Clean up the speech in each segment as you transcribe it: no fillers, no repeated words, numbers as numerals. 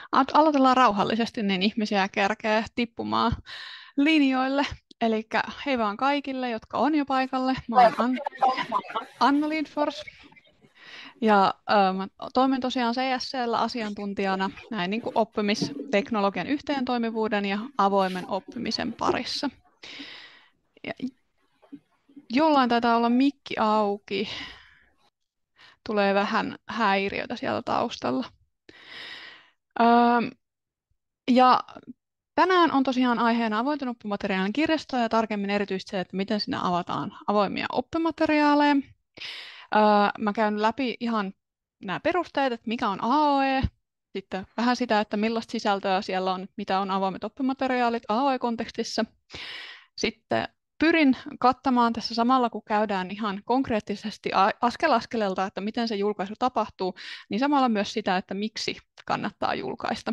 Aloitellaan rauhallisesti, niin ihmisiä kerkee tippumaan linjoille. Eli hei vaan kaikille, jotka on jo paikalle. Mä oon Anna Lindfors ja mä toimin tosiaan CSC:llä asiantuntijana näin niin kuin oppimisteknologian yhteentoimivuuden ja avoimen oppimisen parissa. Ja jollain taitaa olla mikki auki. Tulee vähän häiriötä siellä taustalla. Ja tänään on tosiaan aiheena avointen oppimateriaalien kirjasto ja tarkemmin erityisesti se, että miten sinne avataan avoimia oppimateriaaleja. Mä käyn läpi ihan nämä perusteet, että mikä on AOE, sitten vähän sitä, että millaista sisältöä siellä on, mitä on avoimet oppimateriaalit AOE-kontekstissa. Sitten pyrin kattamaan tässä samalla, kun käydään ihan konkreettisesti askel askeleelta, että miten se julkaisu tapahtuu, niin samalla myös sitä, että miksi kannattaa julkaista.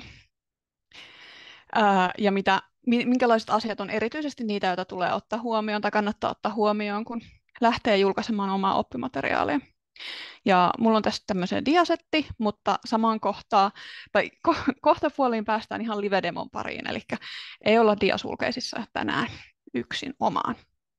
Ja minkälaiset asiat on erityisesti niitä, joita tulee ottaa huomioon tai kannattaa ottaa huomioon, kun lähtee julkaisemaan omaa oppimateriaalia. Ja mulla on tässä tämmöinen diasetti, mutta samaan kohtaan, tai kohta puoliin päästään ihan live-demon pariin, eli ei olla diasulkeisissa tänään yksin omaan.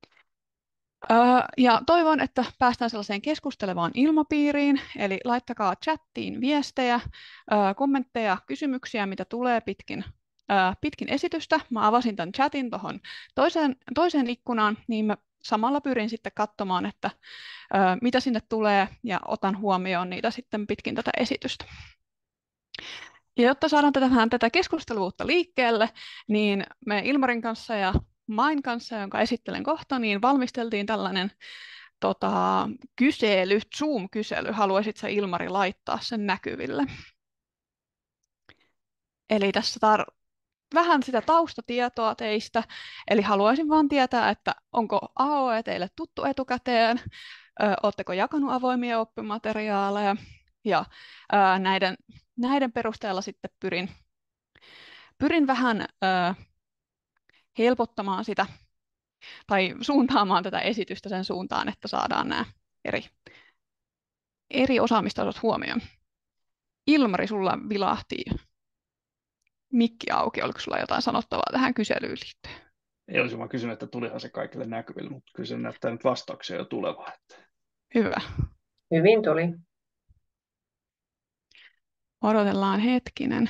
Ja toivon, että päästään sellaiseen keskustelevaan ilmapiiriin, eli laittakaa chattiin viestejä, kommentteja, kysymyksiä, mitä tulee pitkin esitystä. Mä avasin tämän chatin tuohon toiseen ikkunaan, niin mä samalla pyrin sitten katsomaan, että mitä sinne tulee, ja otan huomioon niitä sitten pitkin tätä esitystä. Ja jotta saadaan tätä keskusteluutta liikkeelle, niin me Ilmarin kanssa ja Main kanssa, jonka esittelen kohta, niin valmisteltiin tällainen kysely, Zoom-kysely. Haluaisit sä, Ilmari, laittaa sen näkyville? Eli tässä vähän sitä taustatietoa teistä. Eli haluaisin vaan tietää, että onko AOE teille tuttu etukäteen, oletteko jakanut avoimia oppimateriaaleja, ja näiden perusteella sitten pyrin vähän helpottamaan sitä tai suuntaamaan tätä esitystä sen suuntaan, että saadaan nämä eri osaamistasot huomioon. Ilmari, sulla vilahti mikki auki. Oliko sulla jotain sanottavaa tähän kyselyyn liittyen? Ei olisi vaan kysynyt, että tulihan se kaikille näkyville, mutta kyllä se näyttää nyt vastauksia jo tulevaa. Hyvä. Hyvin tuli. Odotellaan hetkinen.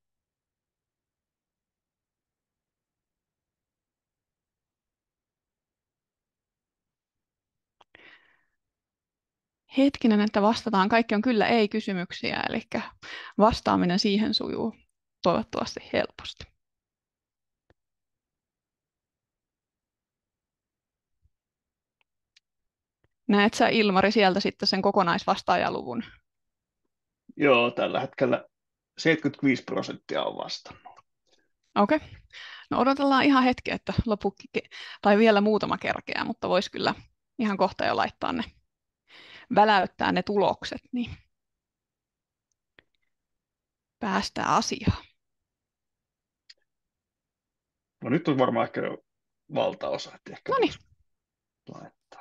Hetkinen, että vastataan. Kaikki on kyllä ei-kysymyksiä, eli vastaaminen siihen sujuu toivottavasti helposti. Näet sä, Ilmari, sieltä sitten sen kokonaisvastaajaluvun? Joo, tällä hetkellä 75% on vastannut. Okei. No odotellaan ihan hetki, että tai vielä muutama kerkeä, mutta voisi kyllä ihan kohta jo laittaa väläyttää ne tulokset, niin päästään asiaan. No nyt on varmaan ehkä jo valtaosa, että ehkä Noniin. Laittaa.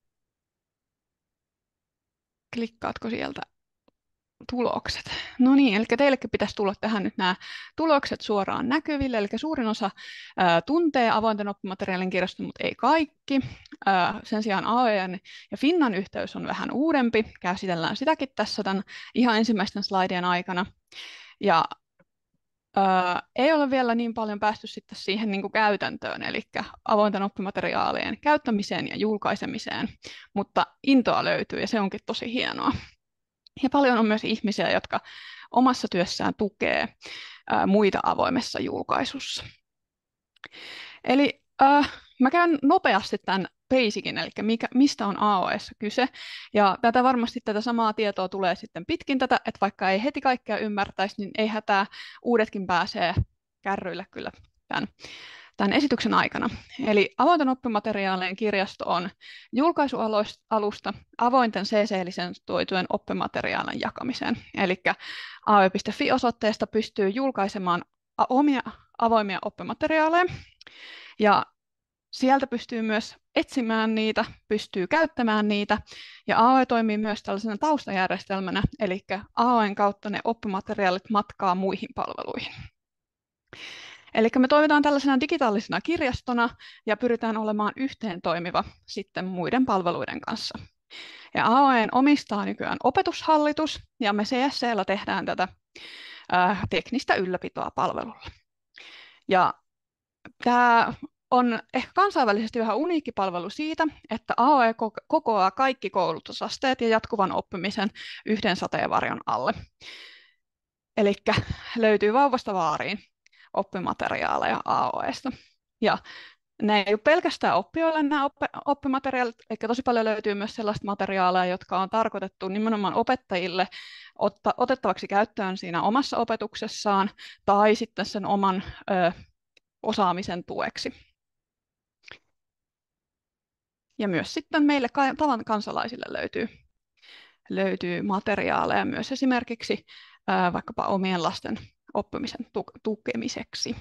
Klikkaatko sieltä tulokset? No niin, eli teillekin pitäisi tulla tähän nyt nämä tulokset suoraan näkyville, eli suurin osa tuntee avointen oppimateriaalin kirjaston, mutta ei kaikki. Sen sijaan AOEn ja Finnan yhteys on vähän uudempi, käsitellään sitäkin tässä tämän ihan ensimmäisten slaidien aikana. Ja ei ole vielä niin paljon päästy sitten siihen niin kuin käytäntöön, eli avointen oppimateriaalien käyttämiseen ja julkaisemiseen, mutta intoa löytyy ja se onkin tosi hienoa. Ja paljon on myös ihmisiä, jotka omassa työssään tukee muita avoimessa julkaisussa. Eli mä käyn nopeasti tämän basicin, eli mistä on AOEssa kyse. Ja tätä samaa tietoa tulee sitten pitkin tätä, että vaikka ei heti kaikkea ymmärtäisi, niin ei hätää, uudetkin pääsee kärryille kyllä tämän esityksen aikana. Eli avointen oppimateriaalien kirjasto on julkaisualusta avointen CC-lisensoitujen oppimateriaalien jakamiseen. Eli aoe.fi-osoitteesta pystyy julkaisemaan omia avoimia oppimateriaaleja. Ja sieltä pystyy myös etsimään niitä, pystyy käyttämään niitä, ja AOE toimii myös tällaisena taustajärjestelmänä, eli AOEn kautta ne oppimateriaalit matkaa muihin palveluihin. Eli me toimitaan tällaisena digitaalisena kirjastona ja pyritään olemaan yhteen toimiva sitten muiden palveluiden kanssa. Ja AOEn omistaa nykyään Opetushallitus, ja me CSC:llä tehdään tätä teknistä ylläpitoa palvelulla. Ja tämä on ehkä kansainvälisesti vähän uniikki palvelu siitä, että AOE kokoaa kaikki koulutusasteet ja jatkuvan oppimisen yhden sateenvarjon alle. Eli löytyy vauvasta vaariin oppimateriaaleja AOEsta. Ja ne ei ole pelkästään oppijoille nämä oppimateriaalit, eli tosi paljon löytyy myös sellaista materiaalia, jotka on tarkoitettu nimenomaan opettajille otettavaksi käyttöön siinä omassa opetuksessaan tai sitten sen oman osaamisen tueksi. Ja myös sitten meille tavan kansalaisille löytyy materiaaleja myös esimerkiksi vaikkapa omien lasten oppimisen tukemiseksi.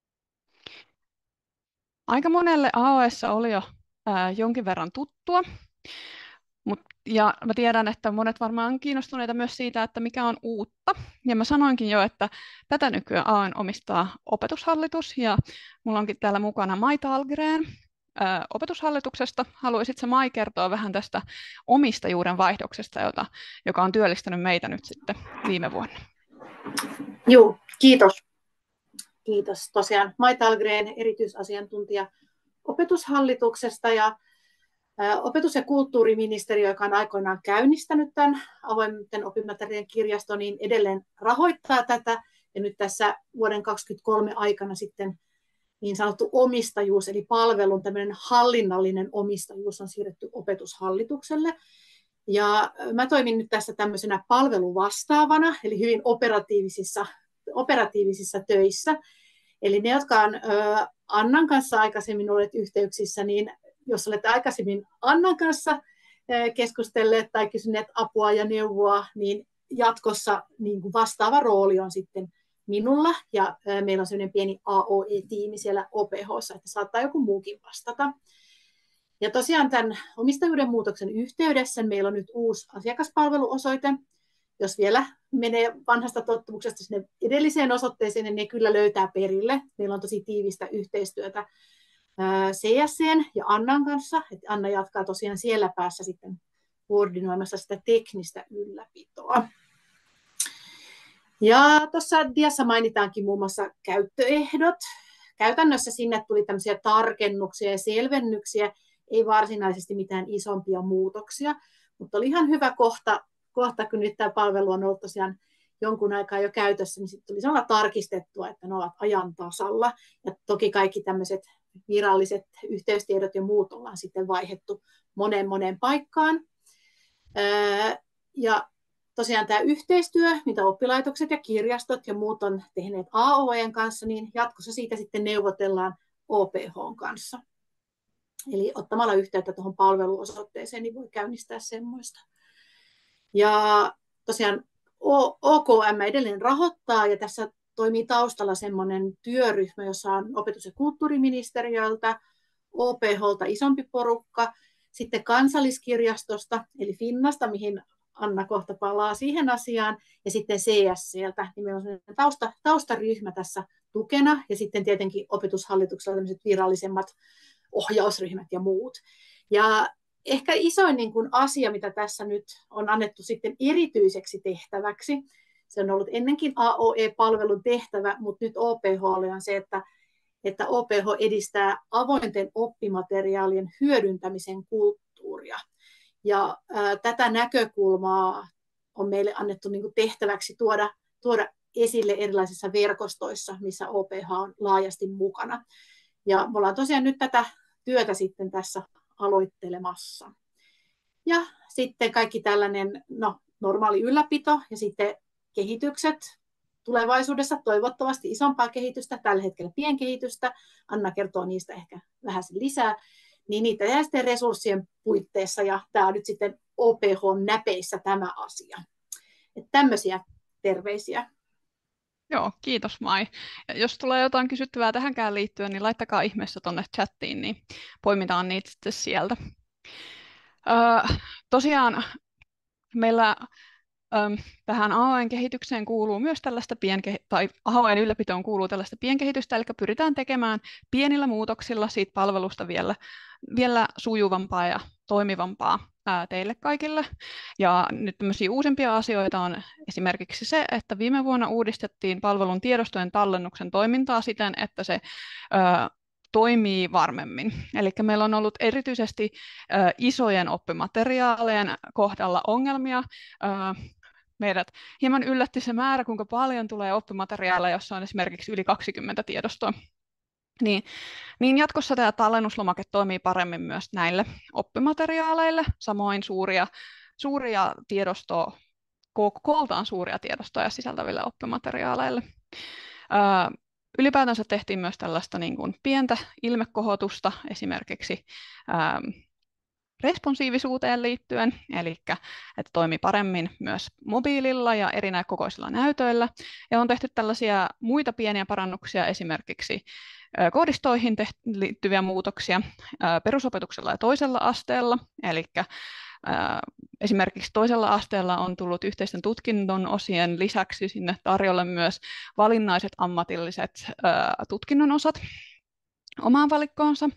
Aika monelle AOEssa oli jo jonkin verran tuttua, ja mä tiedän, että monet varmaan on kiinnostuneita myös siitä, että mikä on uutta. Ja mä sanoinkin jo, että tätä nykyään AOEn omistaa Opetushallitus, ja mulla onkin täällä mukana Mai Dahlgren Opetushallituksesta. Haluaisitko Mai kertoa vähän tästä omistajuuden vaihdoksesta, joka on työllistänyt meitä nyt sitten viime vuonna? Joo, kiitos. Kiitos. Tosiaan Mai Dahlgren, erityisasiantuntija Opetushallituksesta, ja opetus- ja kulttuuriministeriö, joka on aikoinaan käynnistänyt tämän avointen oppimateriaalien kirjaston, niin edelleen rahoittaa tätä. Ja nyt tässä vuoden 2023 aikana sitten niin sanottu omistajuus, eli palvelun tämmöinen hallinnallinen omistajuus on siirretty Opetushallitukselle. Ja mä toimin nyt tässä tämmöisenä palveluvastaavana, eli hyvin operatiivisissa töissä. Eli ne, jotka on Annan kanssa aikaisemmin olleet yhteyksissä, niin jos olette aikaisemmin Annan kanssa keskustelleet tai kysyneet apua ja neuvoa, niin jatkossa niin kuin vastaava rooli on sitten minulla. Ja meillä on sellainen pieni AOE-tiimi siellä OPH:ssa, että saattaa joku muukin vastata. Ja tosiaan tämän omistajuuden muutoksen yhteydessä meillä on nyt uusi asiakaspalveluosoite. Jos vielä menee vanhasta tottumuksesta sinne edelliseen osoitteeseen, niin ne kyllä löytää perille. Meillä on tosi tiivistä yhteistyötä CSC:n ja Annan kanssa. Että Anna jatkaa tosiaan siellä päässä sitten koordinoimassa sitä teknistä ylläpitoa. Ja tuossa diassa mainitaankin muun muassa käyttöehdot. Käytännössä sinne tuli tämmöisiä tarkennuksia ja selvennyksiä, ei varsinaisesti mitään isompia muutoksia, mutta oli ihan hyvä kohta, kun nyt tämä palvelu on ollut tosiaan jonkun aikaa jo käytössä, niin sitten tuli samalla tarkistettua, että ne ovat ajan tasalla. Ja toki kaikki tämmöiset viralliset yhteystiedot ja muut ollaan sitten vaihdettu moneen paikkaan. Ja tosiaan tämä yhteistyö, mitä oppilaitokset ja kirjastot ja muut on tehneet AOEn kanssa, niin jatkossa siitä sitten neuvotellaan OPH:n kanssa. Eli ottamalla yhteyttä tuohon palveluosoitteeseen, niin voi käynnistää semmoista. Ja tosiaan OKM edelleen rahoittaa, ja tässä toimii taustalla semmoinen työryhmä, jossa on opetus- ja kulttuuriministeriöltä, OPH:lta isompi porukka, sitten Kansalliskirjastosta, eli Finnasta, mihin Anna kohta palaa siihen asiaan, ja sitten CSC:ltä, niin meillä on taustaryhmä tässä tukena, ja sitten tietenkin Opetushallituksella tämmöiset virallisemmat ohjausryhmät ja muut. Ja ehkä isoin niin kuin asia, mitä tässä nyt on annettu sitten erityiseksi tehtäväksi, se on ollut ennenkin AOE-palvelun tehtävä, mutta nyt OPH:lle on se, että OPH edistää avointen oppimateriaalien hyödyntämisen kulttuuria. Ja tätä näkökulmaa on meille annettu niin kuin tehtäväksi tuoda esille erilaisissa verkostoissa, missä OPH on laajasti mukana. Ja me ollaan tosiaan nyt tätä työtä sitten tässä aloittelemassa. Ja sitten kaikki tällainen normaali ylläpito ja sitten kehitykset tulevaisuudessa, toivottavasti isompaa kehitystä, tällä hetkellä pienkehitystä, Anna kertoo niistä ehkä vähän lisää, niin niitä jää sitten resurssien puitteissa, ja tämä on nyt sitten OPH-näpeissä tämä asia. Että tämmöisiä terveisiä. Joo, kiitos Mai. Ja jos tulee jotain kysyttävää tähänkään liittyen, niin laittakaa ihmeessä tuonne chattiin, niin poimitaan niitä sitten sieltä. Tosiaan meillä tähän AOEn kehitykseen kuuluu myös tällaista tai AOEn ylläpitoon kuuluu tällaista pienkehitystä, eli pyritään tekemään pienillä muutoksilla siitä palvelusta vielä sujuvampaa ja toimivampaa teille kaikille. Ja nyt tämmöisiä uusimpia asioita on esimerkiksi se, että viime vuonna uudistettiin palvelun tiedostojen tallennuksen toimintaa siten, että se toimii varmemmin. Eli meillä on ollut erityisesti isojen oppimateriaalien kohdalla ongelmia. Meidät hieman yllätti se määrä, kuinka paljon tulee oppimateriaaleja, jossa on esimerkiksi yli 20 tiedostoa. Niin jatkossa tämä tallennuslomake toimii paremmin myös näille oppimateriaaleille, samoin suuria tiedostoa, kooltaan suuria tiedostoja sisältäville oppimateriaaleille. Ylipäätänsä tehtiin myös tällaista niin kuin pientä ilmekohotusta esimerkiksi responsiivisuuteen liittyen, eli että toimii paremmin myös mobiililla ja erinäkökoisilla näytöillä. Ja on tehty tällaisia muita pieniä parannuksia, esimerkiksi koodistoihin liittyviä muutoksia perusopetuksella ja toisella asteella, eli esimerkiksi toisella asteella on tullut yhteisten tutkinnon osien lisäksi sinne tarjolle myös valinnaiset ammatilliset tutkinnon osat omaan valikkoonsa.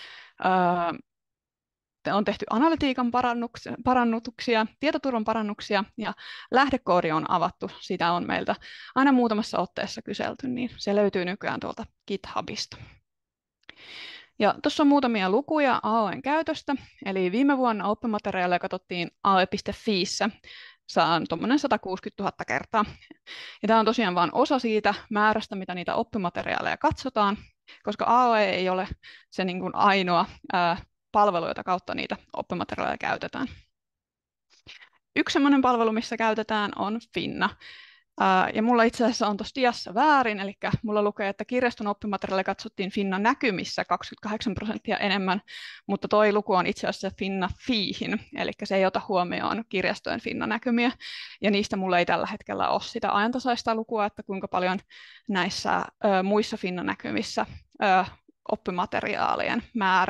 On tehty analytiikan parannuksia, tietoturvan parannuksia ja lähdekoodi on avattu. Sitä on meiltä aina muutamassa otteessa kyselty, niin se löytyy nykyään tuolta GitHubista. Ja tuossa on muutamia lukuja AOEn käytöstä, eli viime vuonna oppimateriaaleja katsottiin aoe.fiissä, saan tuommoinen 160 000 kertaa. Ja tämä on tosiaan vain osa siitä määrästä, mitä niitä oppimateriaaleja katsotaan, koska AOE ei ole se niin kuin ainoa palvelu, jota kautta niitä oppimateriaaleja käytetään. Yksi sellainen palvelu, missä käytetään, on Finna. Ja mulla itse asiassa on tuossa diassa väärin, eli mulla lukee, että kirjaston oppimateriaaleja katsottiin Finna näkymissä 28% enemmän, mutta toi luku on itse asiassa Finna Fiihin, eli se ei ota huomioon kirjastojen Finna näkymiä, ja niistä mulla ei tällä hetkellä ole sitä ajantasaista lukua, että kuinka paljon näissä muissa Finna näkymissä oppimateriaalien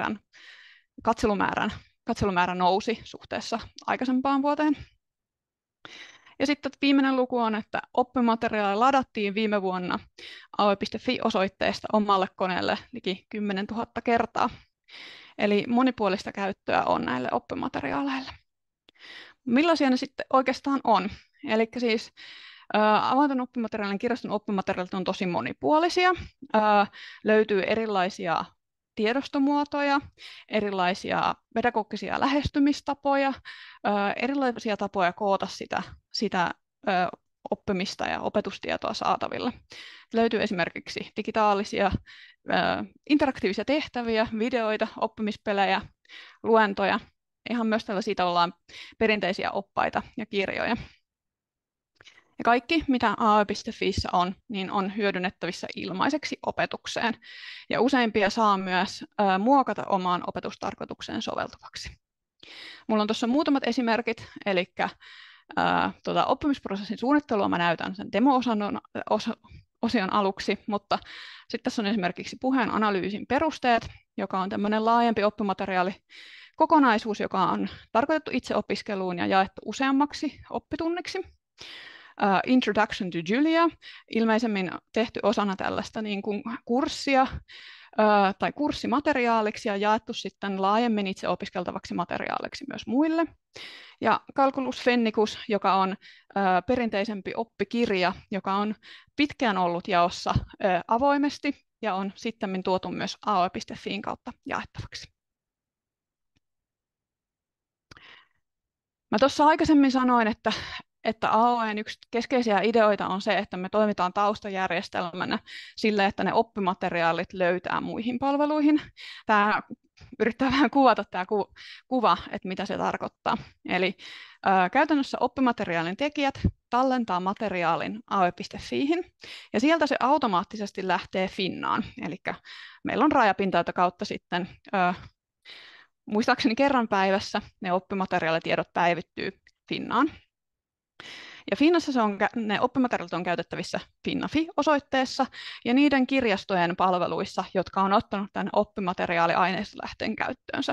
katselumäärä nousi suhteessa aikaisempaan vuoteen. Ja sitten viimeinen luku on, että oppimateriaali ladattiin viime vuonna aoe.fi-osoitteesta omalle koneelle liki 10 000 kertaa. Eli monipuolista käyttöä on näille oppimateriaaleille. Millaisia ne sitten oikeastaan on? Eli siis avointen oppimateriaalien kirjaston oppimateriaalit on tosi monipuolisia. Löytyy erilaisia tiedostomuotoja, erilaisia pedagogisia lähestymistapoja, erilaisia tapoja koota sitä oppimista ja opetustietoa saataville. Löytyy esimerkiksi digitaalisia, interaktiivisia tehtäviä, videoita, oppimispelejä, luentoja, ihan myös tällaisia tavallaan perinteisiä oppaita ja kirjoja. Ja kaikki, mitä aoe.fiissä on, niin on hyödynnettävissä ilmaiseksi opetukseen. Ja useimpia saa myös muokata omaan opetustarkoitukseen soveltuvaksi. Mulla on tuossa muutamat esimerkit, eli oppimisprosessin suunnittelua mä näytän sen demo-osion aluksi, mutta sitten tässä on esimerkiksi puheen analyysin perusteet, joka on tämmöinen laajempi oppimateriaalikokonaisuus, joka on tarkoitettu itseopiskeluun ja jaettu useammaksi oppitunniksi. Introduction to Julia, ilmeisemmin tehty osana tällaista niin kuin kurssia tai kurssimateriaaliksi ja jaettu sitten laajemmin itse opiskeltavaksi materiaaliksi myös muille. Ja Calculus Fennicus, joka on perinteisempi oppikirja, joka on pitkään ollut jaossa avoimesti ja on sittemmin tuotu myös aoe.fiin kautta jaettavaksi. Mä tuossa aikaisemmin sanoin, että AOEn yksi keskeisiä ideoita on se, että me toimitaan taustajärjestelmänä sille, että ne oppimateriaalit löytää muihin palveluihin. Tämä yrittää vähän kuvata tämä kuva, että mitä se tarkoittaa. Eli käytännössä oppimateriaalin tekijät tallentaa materiaalin aoe.fiihin ja sieltä se automaattisesti lähtee Finnaan. Eli meillä on rajapinta, jota kautta sitten muistaakseni kerran päivässä ne oppimateriaalitiedot päivittyy Finnaan. Ja Finnassa ne oppimateriaalit on käytettävissä Finnafi-osoitteessa ja niiden kirjastojen palveluissa, jotka on ottanut tämän oppimateriaaliaineiston käyttöönsä.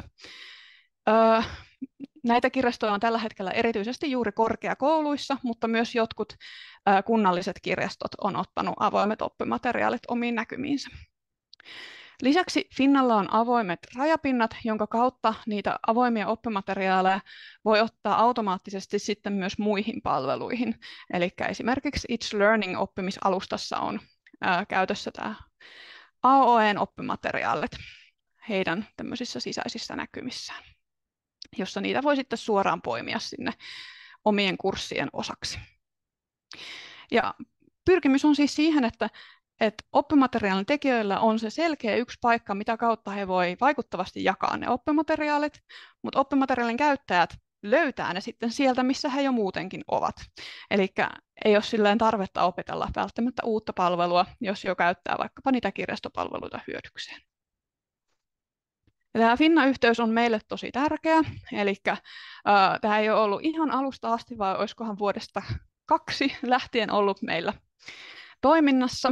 Näitä kirjastoja on tällä hetkellä erityisesti juuri korkeakouluissa, mutta myös jotkut kunnalliset kirjastot on ottanut avoimet oppimateriaalit omiin näkymiinsä. Lisäksi Finnalla on avoimet rajapinnat, jonka kautta niitä avoimia oppimateriaaleja voi ottaa automaattisesti sitten myös muihin palveluihin. Eli esimerkiksi It's Learning-oppimisalustassa on käytössä tämä AOEn oppimateriaalit heidän tämmöisissä sisäisissä näkymissään, jossa niitä voi sitten suoraan poimia sinne omien kurssien osaksi. Ja pyrkimys on siis siihen, että oppimateriaalin tekijöillä on se selkeä yksi paikka, mitä kautta he voi vaikuttavasti jakaa ne oppimateriaalit, mutta oppimateriaalin käyttäjät löytää ne sitten sieltä, missä he jo muutenkin ovat. Eli ei ole silleen tarvetta opetella välttämättä uutta palvelua, jos jo käyttää vaikkapa niitä kirjastopalveluita hyödykseen. Ja tämä Finna-yhteys on meille tosi tärkeä, eli tämä ei ole ollut ihan alusta asti, vaan olisikohan vuodesta 2 lähtien ollut meillä toiminnassa.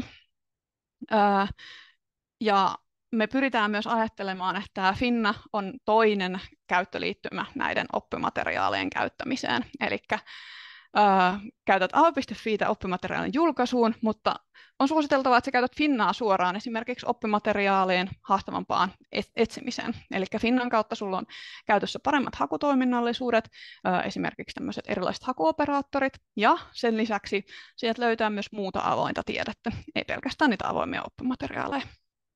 Ja me pyritään myös ajattelemaan, että tämä Finna on toinen käyttöliittymä näiden oppimateriaalien käyttämiseen. Eli käytät avo.fiitä oppimateriaalin julkaisuun, mutta on suositeltavaa, että sä käytät Finnaa suoraan esimerkiksi oppimateriaalien haastavampaan etsimiseen. Eli Finnan kautta sulla on käytössä paremmat hakutoiminnallisuudet, esimerkiksi tämmöiset erilaiset hakuoperaattorit, ja sen lisäksi sieltä löytää myös muuta avointa tiedettä, ei pelkästään niitä avoimia oppimateriaaleja.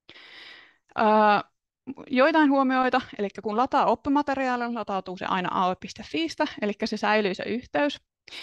Joitain huomioita, eli kun lataa oppimateriaalin, latautuu se aina avo.fiistä, eli se säilyy se yhteys.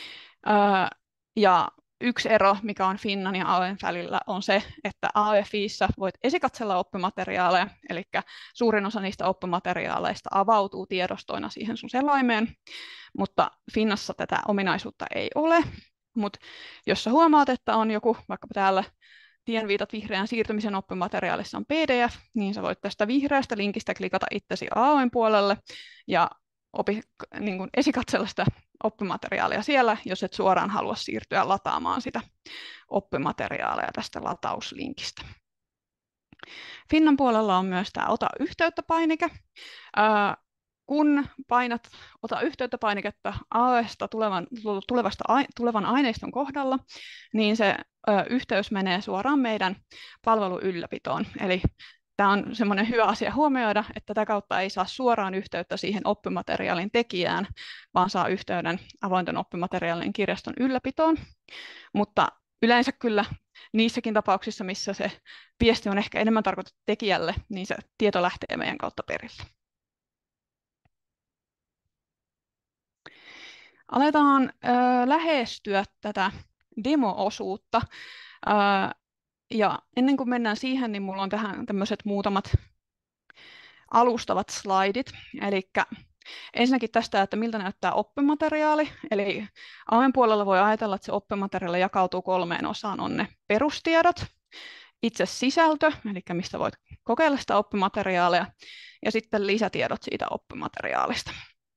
Ja yksi ero, mikä on Finnan ja AOEn välillä, on se, että AOE-fiissä voit esikatsella oppimateriaaleja, eli suurin osa niistä oppimateriaaleista avautuu tiedostoina siihen sun selaimeen, mutta Finnassa tätä ominaisuutta ei ole. Mutta jos sä huomaat, että on joku, vaikkapa täällä tienviitat vihreän siirtymisen oppimateriaalissa on PDF, niin sä voit tästä vihreästä linkistä klikata itsesi AOEn puolelle ja esikatsella sitä oppimateriaalia siellä, jos et suoraan halua siirtyä lataamaan sitä oppimateriaalia tästä latauslinkistä. Finnan puolella on myös tämä Ota yhteyttä-painike. Kun painat Ota yhteyttä-painiketta AOEsta tulevan aineiston kohdalla, niin se yhteys menee suoraan meidän palveluylläpitoon. Eli tämä on semmoinen hyvä asia huomioida, että tätä kautta ei saa suoraan yhteyttä siihen oppimateriaalin tekijään, vaan saa yhteyden avointen oppimateriaalien kirjaston ylläpitoon. Mutta yleensä kyllä niissäkin tapauksissa, missä se viesti on ehkä enemmän tarkoitettu tekijälle, niin se tieto lähtee meidän kautta perille. Aletaan lähestyä tätä demo-osuutta. Ja ennen kuin mennään siihen, niin minulla on tähän tämmöiset muutamat alustavat slaidit. Eli ensinnäkin tästä, että miltä näyttää oppimateriaali. Eli AOEn puolella voi ajatella, että se oppimateriaali jakautuu 3 osaan. On ne perustiedot, itse sisältö, eli mistä voit kokeilla sitä oppimateriaalia, ja sitten lisätiedot siitä oppimateriaalista.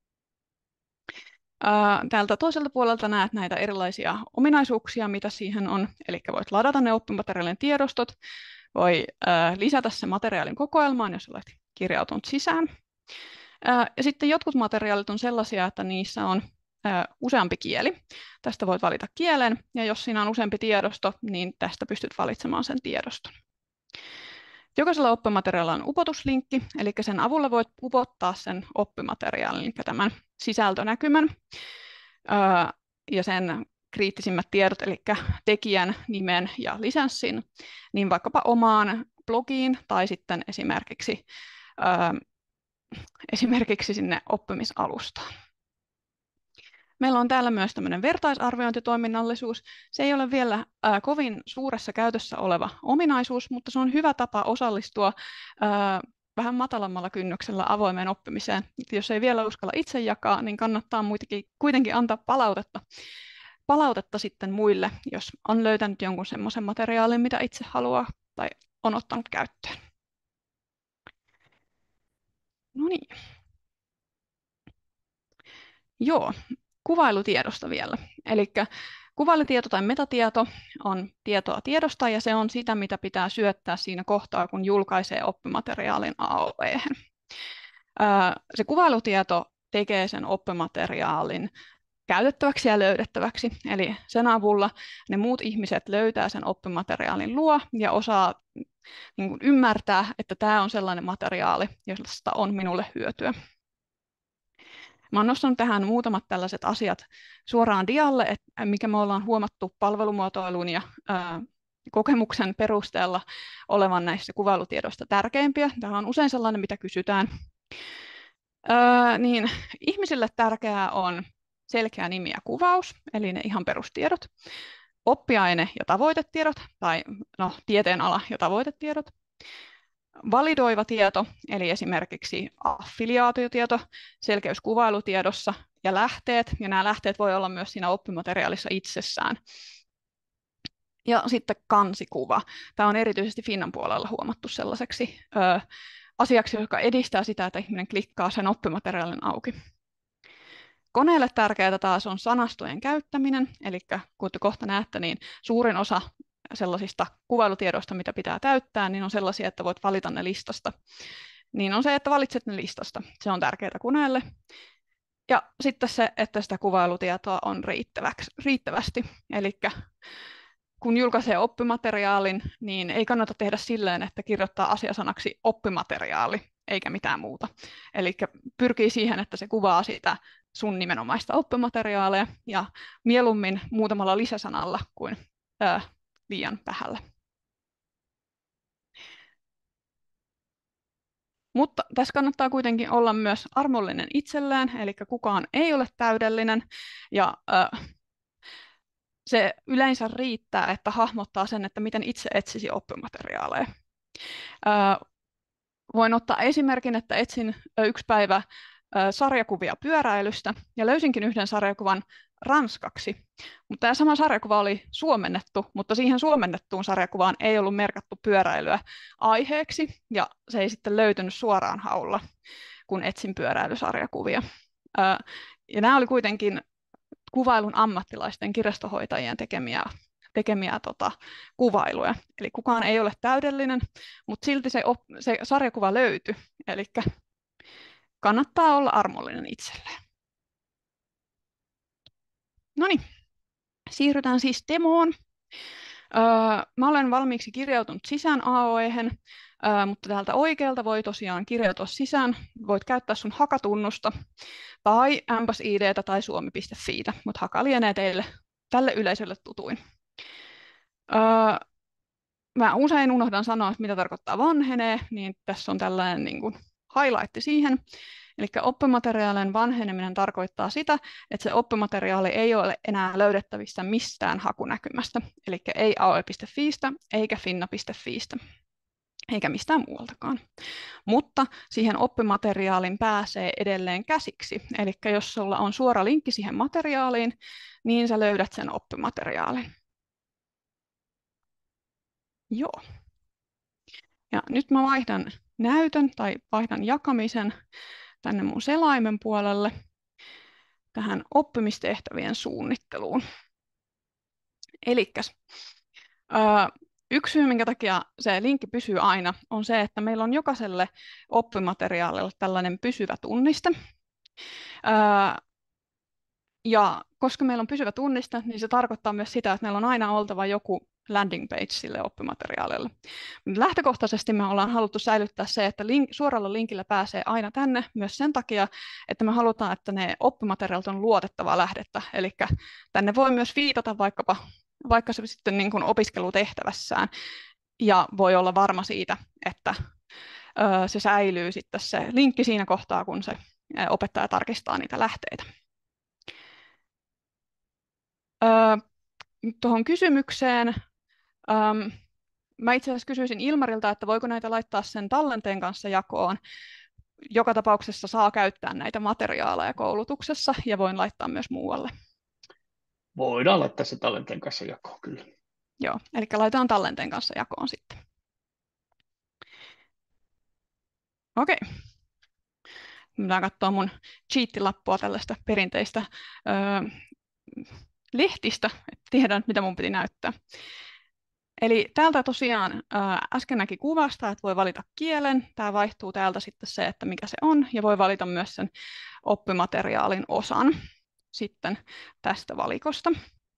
Täältä toiselta puolelta näet näitä erilaisia ominaisuuksia, mitä siihen on. Eli voit ladata ne oppimateriaalien tiedostot, voi lisätä sen materiaalin kokoelmaan, jos olet kirjautunut sisään. Ja sitten jotkut materiaalit on sellaisia, että niissä on useampi kieli. Tästä voit valita kielen, ja jos siinä on useampi tiedosto, niin tästä pystyt valitsemaan sen tiedoston. Jokaisella oppimateriaalilla on upotuslinkki, eli sen avulla voit upottaa sen oppimateriaalin, eli tämän sisältönäkymän ja sen kriittisimmät tiedot, eli tekijän, nimen ja lisänssin, niin vaikkapa omaan blogiin tai sitten esimerkiksi sinne oppimisalustaan. Meillä on täällä myös tämmöinen vertaisarviointitoiminnallisuus. Se ei ole vielä kovin suuressa käytössä oleva ominaisuus, mutta se on hyvä tapa osallistua vähän matalammalla kynnyksellä avoimeen oppimiseen. Jos ei vielä uskalla itse jakaa, niin kannattaa kuitenkin antaa palautetta sitten muille, jos on löytänyt jonkun semmoisen materiaalin, mitä itse haluaa tai on ottanut käyttöön. No niin. Joo. kuvailutiedosta vielä. Eli kuvailutieto tai metatieto on tietoa tiedosta, ja se on sitä, mitä pitää syöttää siinä kohtaa, kun julkaisee oppimateriaalin AOE:hen. Se kuvailutieto tekee sen oppimateriaalin käytettäväksi ja löydettäväksi. Eli sen avulla ne muut ihmiset löytää sen oppimateriaalin luo ja osaa niin kuin ymmärtää, että tämä on sellainen materiaali, josta on minulle hyötyä. Mä oon nostanut tähän muutamat tällaiset asiat suoraan dialle, mikä me ollaan huomattu palvelumuotoilun ja kokemuksen perusteella olevan näistä kuvailutiedoista tärkeimpiä. Tämä on usein sellainen, mitä kysytään. Niin, ihmisille tärkeää on selkeä nimi ja kuvaus, eli ne ihan perustiedot, oppiaine- ja tavoitetiedot, tai tieteenala- ja tavoitetiedot, validoiva tieto, eli esimerkiksi affiliaatiotieto, selkeys kuvailutiedossa, ja lähteet, ja nämä lähteet voi olla myös siinä oppimateriaalissa itsessään. Ja sitten kansikuva. Tämä on erityisesti Finnan puolella huomattu sellaiseksi asiaksi, joka edistää sitä, että ihminen klikkaa sen oppimateriaalin auki. Koneelle tärkeää taas on sanastojen käyttäminen, eli kun te kohta näette, niin suurin osa sellaisista kuvailutiedoista, mitä pitää täyttää, niin on sellaisia, että voit valita ne listasta. Niin on se, että valitset ne listasta. Se on tärkeää koneelle. Ja sitten se, että sitä kuvailutietoa on riittävästi. Eli kun julkaisee oppimateriaalin, niin ei kannata tehdä silleen, että kirjoittaa asiasanaksi oppimateriaali, eikä mitään muuta. Eli pyrkii siihen, että se kuvaa sitä sun nimenomaista oppimateriaalia, ja mieluummin muutamalla lisäsanalla kuin liian vähällä. Mutta tässä kannattaa kuitenkin olla myös armollinen itselleen, eli kukaan ei ole täydellinen, ja se yleensä riittää, että hahmottaa sen, että miten itse etsisi oppimateriaaleja. Voin ottaa esimerkin, että etsin yksi päivä sarjakuvia pyöräilystä, ja löysinkin yhden sarjakuvan ranskaksi. Mutta tämä sama sarjakuva oli suomennettu, mutta siihen suomennettuun sarjakuvaan ei ollut merkattu pyöräilyä aiheeksi, ja se ei sitten löytynyt suoraan haulla, kun etsin pyöräilysarjakuvia. Ja nämä oli kuitenkin kuvailun ammattilaisten, kirjastohoitajien tekemiä kuvailuja. Eli kukaan ei ole täydellinen, mutta silti se sarjakuva löytyi. Eli kannattaa olla armollinen itselleen. No niin, siirrytään siis demoon. Mä olen valmiiksi kirjautunut sisään AOE:hen, mutta täältä oikealta voi tosiaan kirjautua sisään. Voit käyttää sun hakatunnusta tai MPAS-ID:tä tai suomi.fiitä, mutta haka lienee tälle yleisölle tutuin. Mä usein unohdan sanoa, että mitä tarkoittaa vanhenee, niin tässä on tällainen niin kuin highlight siihen. Eli oppimateriaalien vanheneminen tarkoittaa sitä, että se oppimateriaali ei ole enää löydettävissä mistään hakunäkymästä, eli ei aoe.fiistä eikä finna.fiistä, eikä mistään muualtakaan. Mutta siihen oppimateriaalin pääsee edelleen käsiksi, eli jos sulla on suora linkki siihen materiaaliin, niin sä löydät sen oppimateriaalin. Joo. Ja nyt mä vaihdan näytön tai vaihdan jakamisen tänne mun selaimen puolelle tähän oppimistehtävien suunnitteluun. Elikkäs, yksi syy, minkä takia se linkki pysyy aina, on se, että meillä on jokaiselle oppimateriaalille tällainen pysyvä tunniste. Ja koska meillä on pysyvä tunniste, niin se tarkoittaa myös sitä, että meillä on aina oltava joku landing page sille oppimateriaalille. Lähtökohtaisesti me ollaan haluttu säilyttää se, että suoralla linkillä pääsee aina tänne myös sen takia, että me halutaan, että ne oppimateriaalit on luotettavaa lähdettä. Eli tänne voi myös viitata vaikka se sitten niin kuin opiskelutehtävässään, ja voi olla varma siitä, että se säilyy sitten se linkki siinä kohtaa, kun se opettaja tarkistaa niitä lähteitä. Tuohon kysymykseen. Mä itse asiassa kysyisin Ilmarilta, että voiko näitä laittaa sen tallenteen kanssa jakoon. Joka tapauksessa saa käyttää näitä materiaaleja koulutuksessa ja voin laittaa myös muualle. Voidaan laittaa se tallenteen kanssa jakoon, kyllä. Joo, eli laitetaan tallenteen kanssa jakoon sitten. Okei. Mä katsoa mun cheat-lappua tällaista perinteistä lehtistä, että tiedän, mitä mun piti näyttää. Eli täältä tosiaan äsken näki kuvasta, että voi valita kielen. Tämä vaihtuu täältä sitten se, että mikä se on, ja voi valita myös sen oppimateriaalin osan sitten tästä valikosta.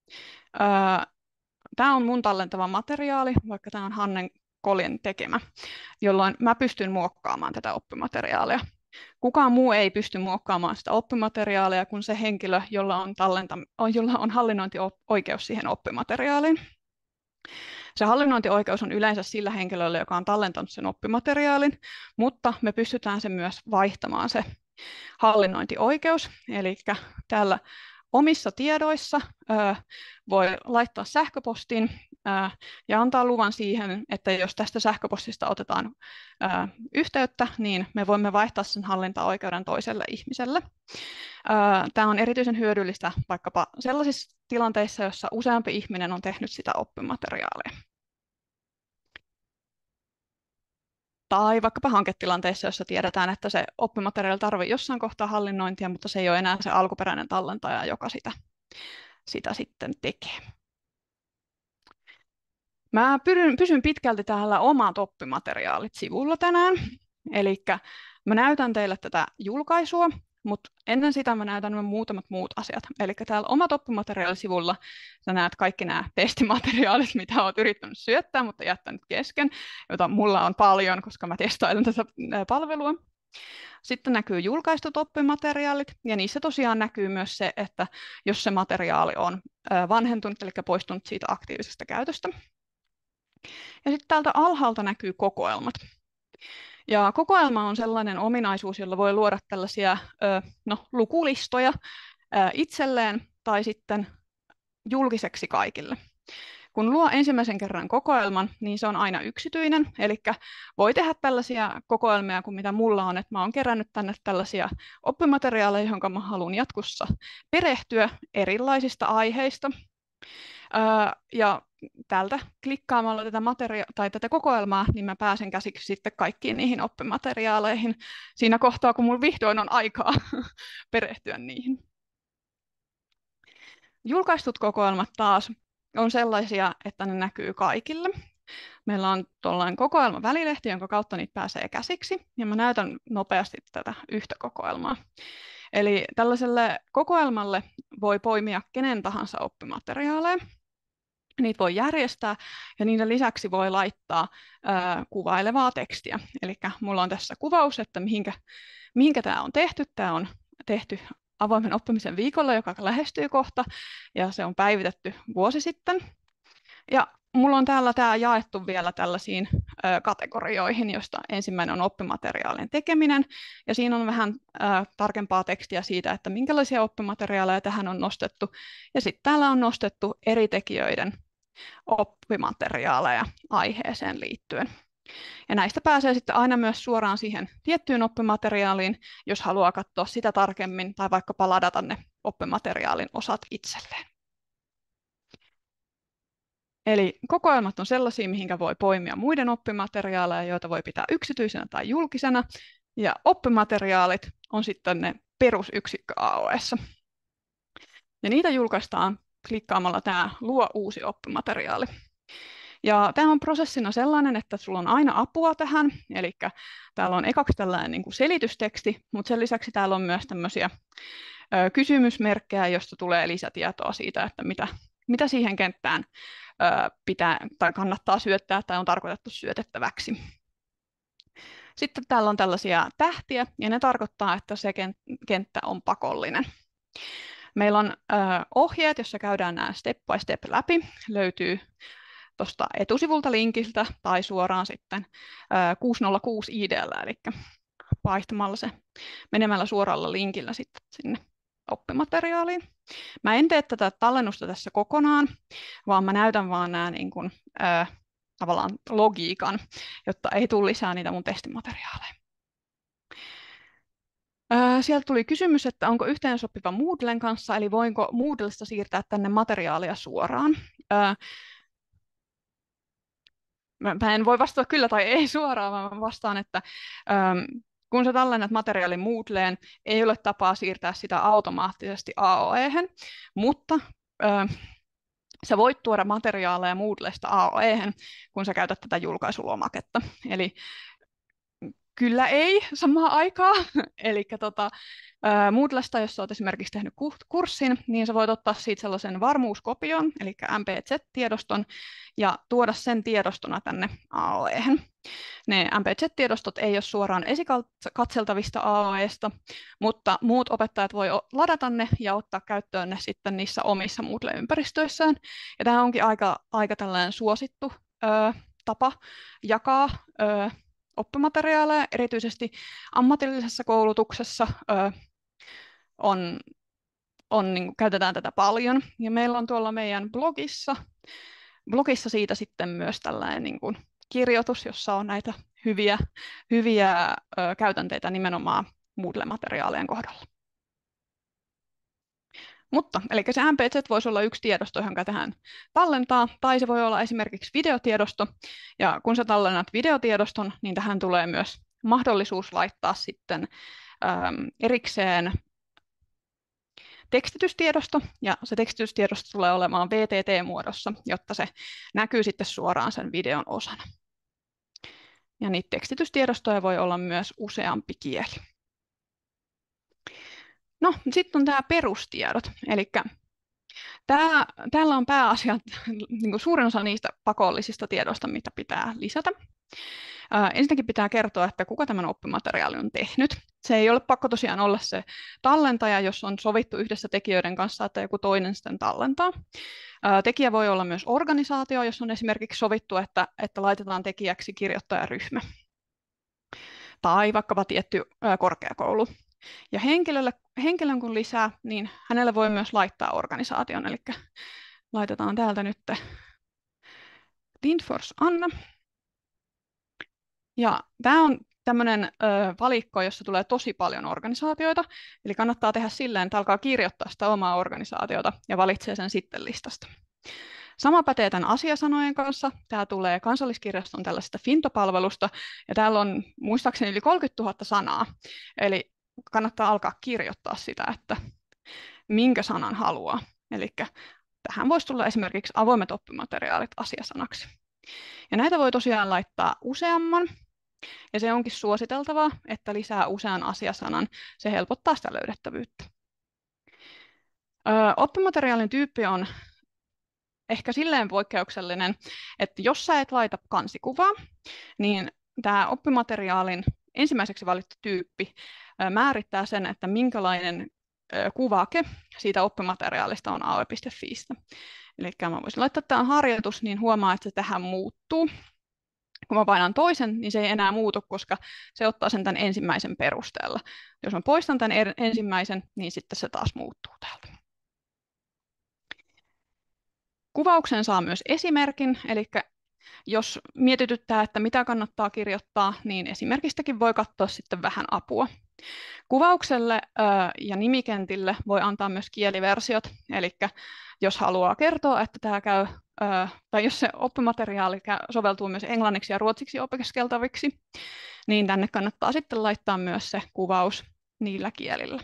Tämä on mun tallentava materiaali, vaikka tämä on Hannen Koljen tekemä, jolloin mä pystyn muokkaamaan tätä oppimateriaalia. Kukaan muu ei pysty muokkaamaan sitä oppimateriaalia kuin se henkilö, jolla on hallinnointioikeus siihen oppimateriaaliin. Se hallinnointioikeus on yleensä sillä henkilöllä, joka on tallentanut sen oppimateriaalin, mutta me pystytään se myös vaihtamaan se hallinnointioikeus. Eli täällä omissa tiedoissa voi laittaa sähköpostin ja antaa luvan siihen, että jos tästä sähköpostista otetaan yhteyttä, niin me voimme vaihtaa sen hallintaoikeuden toiselle ihmiselle. Tämä on erityisen hyödyllistä vaikkapa sellaisissa tilanteissa, joissa useampi ihminen on tehnyt sitä oppimateriaalia. Tai vaikkapa hanketilanteissa, jossa tiedetään, että se oppimateriaali tarvitsee jossain kohtaa hallinnointia, mutta se ei ole enää se alkuperäinen tallentaja, joka sitä sitten tekee. Mä pysyn pitkälti täällä omat oppimateriaalit sivulla tänään. Eli mä näytän teille tätä julkaisua, mutta ennen sitä mä näytän muutamat muut asiat. Eli täällä omat oppimateriaalisivulla sä näet kaikki nämä testimateriaalit, mitä olet yrittänyt syöttää, mutta jättänyt kesken, joita mulla on paljon, koska mä testailen tätä palvelua. Sitten näkyy julkaistut oppimateriaalit, ja niissä tosiaan näkyy myös se, että jos se materiaali on vanhentunut, eli poistunut siitä aktiivisesta käytöstä. Ja sitten täältä alhaalta näkyy kokoelmat. Ja kokoelma on sellainen ominaisuus, jolla voi luoda tällaisia lukulistoja itselleen tai sitten julkiseksi kaikille. Kun luo ensimmäisen kerran kokoelman, niin se on aina yksityinen, eli voi tehdä tällaisia kokoelmia kuin mitä mulla on, että mä oon kerännyt tänne tällaisia oppimateriaaleja, joihin mä haluan jatkossa perehtyä erilaisista aiheista. Ja täältä klikkaamalla tätä kokoelmaa, niin mä pääsen käsiksi sitten kaikkiin niihin oppimateriaaleihin siinä kohtaa, kun mulla vihdoin on aikaa perehtyä niihin. Julkaistut kokoelmat taas on sellaisia, että ne näkyy kaikille. Meillä on tuollainen kokoelmavälilehti, jonka kautta niitä pääsee käsiksi, ja mä näytän nopeasti tätä yhtä kokoelmaa. Eli tällaiselle kokoelmalle voi poimia kenen tahansa oppimateriaaleja. Niitä voi järjestää ja niiden lisäksi voi laittaa kuvailevaa tekstiä. Eli mulla on tässä kuvaus, että mihinkä tämä on tehty. Tämä on tehty avoimen oppimisen viikolla, joka lähestyy kohta, ja se on päivitetty vuosi sitten. Ja mulla on täällä tämä jaettu vielä tällaisiin kategorioihin, joista ensimmäinen on oppimateriaalien tekeminen, ja siinä on vähän tarkempaa tekstiä siitä, että minkälaisia oppimateriaaleja tähän on nostettu, ja sitten täällä on nostettu eri tekijöiden oppimateriaaleja aiheeseen liittyen. Ja näistä pääsee sitten aina myös suoraan siihen tiettyyn oppimateriaaliin, jos haluaa katsoa sitä tarkemmin tai vaikkapa ladata ne oppimateriaalin osat itselleen. Eli kokoelmat on sellaisia, mihinkä voi poimia muiden oppimateriaaleja, joita voi pitää yksityisenä tai julkisena. Ja oppimateriaalit on sitten ne perusyksikkö AOE:ssa. Ja niitä julkaistaan klikkaamalla tämä luo uusi oppimateriaali. Ja tämä on prosessina sellainen, että sulla on aina apua tähän, eli täällä on ekaksi tällainen niin kuin selitysteksti, mutta sen lisäksi täällä on myös tämmöisiä kysymysmerkkejä, joista tulee lisätietoa siitä, että mitä siihen kenttään pitää tai kannattaa syöttää tai on tarkoitettu syötettäväksi. Sitten täällä on tällaisia tähtiä, ja ne tarkoittaa, että se kenttä on pakollinen. Meillä on ohjeet, joissa käydään nämä step by step läpi, löytyy tuosta etusivulta linkiltä tai suoraan sitten 606 ID:llä, eli vaihtamalla se menemällä suoralla linkillä sitten sinne oppimateriaaliin. Mä en tee tätä tallennusta tässä kokonaan, vaan mä näytän vaan nämä niin kuin, tavallaan logiikan, jotta ei tule lisää niitä mun testimateriaaleja. Sieltä tuli kysymys, että onko yhteensopiva Moodlen kanssa, eli voinko Moodlesta siirtää tänne materiaalia suoraan. Mä en voi vastata kyllä tai ei suoraan, vaan mä vastaan, että kun sä tallennat materiaalin Moodleen, ei ole tapaa siirtää sitä automaattisesti AOE:hen, mutta sä voit tuoda materiaaleja Moodlesta AOE:hen, kun sä käytät tätä julkaisulomaketta. Eli kyllä ei samaan aikaan. Eli Moodlesta, jos sä oot esimerkiksi tehnyt kurssin, niin sä voit ottaa siitä sellaisen varmuuskopion, eli MPZ-tiedoston, ja tuoda sen tiedostona tänne AOE:hen. Ne MPZ-tiedostot ei ole suoraan esikatseltavista AOE:sta, mutta muut opettajat voi ladata ne ja ottaa käyttöön ne sitten niissä omissa Moodle-ympäristöissään. Ja tämä onkin aika tällainen suosittu tapa jakaa oppimateriaaleja, erityisesti ammatillisessa koulutuksessa niin käytetään tätä paljon. Ja meillä on tuolla meidän blogissa siitä sitten myös tällainen niin kuin kirjoitus, jossa on näitä hyviä käytänteitä nimenomaan Moodle-materiaalien kohdalla. Mutta, eli se MPZ voisi olla yksi tiedosto, johon tähän tallentaa, tai se voi olla esimerkiksi videotiedosto, ja kun sä tallennat videotiedoston, niin tähän tulee myös mahdollisuus laittaa sitten erikseen tekstitystiedosto, ja se tekstitystiedosto tulee olemaan VTT-muodossa, jotta se näkyy sitten suoraan sen videon osana. Ja niitä tekstitystiedostoja voi olla myös useampi kieli. No, sitten on tämä perustiedot, eli täällä on pääasiat, niin kuin suurin osa niistä pakollisista tiedoista, mitä pitää lisätä. Ensinnäkin pitää kertoa, että kuka tämän oppimateriaalin on tehnyt. Se ei ole pakko tosiaan olla se tallentaja, jos on sovittu yhdessä tekijöiden kanssa, että joku toinen sitten tallentaa. Tekijä voi olla myös organisaatio, jos on esimerkiksi sovittu, että laitetaan tekijäksi kirjoittajaryhmä. Tai vaikkapa tietty korkeakoulu. Ja henkilön kun lisää, niin hänelle voi myös laittaa organisaation. Eli laitetaan täältä nyt Lindfors Anna. Ja tämä on tämmöinen valikko, jossa tulee tosi paljon organisaatioita. Eli kannattaa tehdä silleen, että alkaa kirjoittaa sitä omaa organisaatiota ja valitsee sen sitten listasta. Sama pätee tämän asiasanojen kanssa. Tämä tulee Kansalliskirjaston tällaisesta Finto-palvelusta. Ja täällä on muistaakseni yli 30 000 sanaa. Eli kannattaa alkaa kirjoittaa sitä, että minkä sanan haluaa. Eli tähän voisi tulla esimerkiksi avoimet oppimateriaalit asiasanaksi. Ja näitä voi tosiaan laittaa useamman. Ja se onkin suositeltavaa, että lisää usean asiasanan. Se helpottaa sitä löydettävyyttä. Oppimateriaalin tyyppi on ehkä silleen poikkeuksellinen, että jos sä et laita kansikuvaa, niin tämä oppimateriaalin ensimmäiseksi valittu tyyppi määrittää sen, että minkälainen kuvake siitä oppimateriaalista on aoe.fiistä. Eli mä voisin laittaa tämän harjoitus, niin huomaa, että se tähän muuttuu. Kun mä painan toisen, niin se ei enää muutu, koska se ottaa sen tämän ensimmäisen perusteella. Jos mä poistan tämän ensimmäisen, niin sitten se taas muuttuu täältä. Kuvauksen saa myös esimerkin, eli jos mietityttää, että mitä kannattaa kirjoittaa, niin esimerkistäkin voi katsoa sitten vähän apua. Kuvaukselle ja nimikentille voi antaa myös kieliversiot, eli jos haluaa kertoa, että tämä käy, tai jos se oppimateriaali soveltuu myös englanniksi ja ruotsiksi opiskeltaviksi, niin tänne kannattaa sitten laittaa myös se kuvaus niillä kielillä.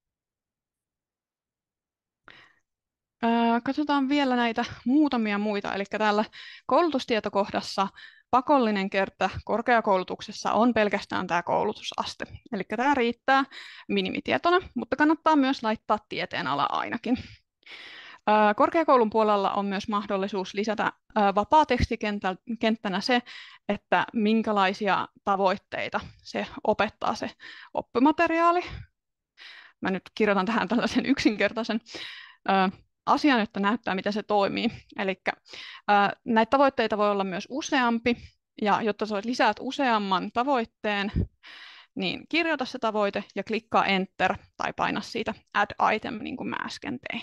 Katsotaan vielä näitä muutamia muita, eli täällä koulutustietokohdassa pakollinen kerta korkeakoulutuksessa on pelkästään tämä koulutusaste. Eli tämä riittää minimitietona, mutta kannattaa myös laittaa tieteenala ainakin. Korkeakoulun puolella on myös mahdollisuus lisätä vapaatekstikenttänä se, että minkälaisia tavoitteita se opettaa se oppimateriaali. Mä nyt kirjoitan tähän tällaisen yksinkertaisen asian, jotta näyttää, miten se toimii. Eli näitä tavoitteita voi olla myös useampi, ja jotta sä lisäät useamman tavoitteen, niin kirjoita se tavoite ja klikkaa Enter tai paina siitä Add Item, niin kuin mä äsken tein.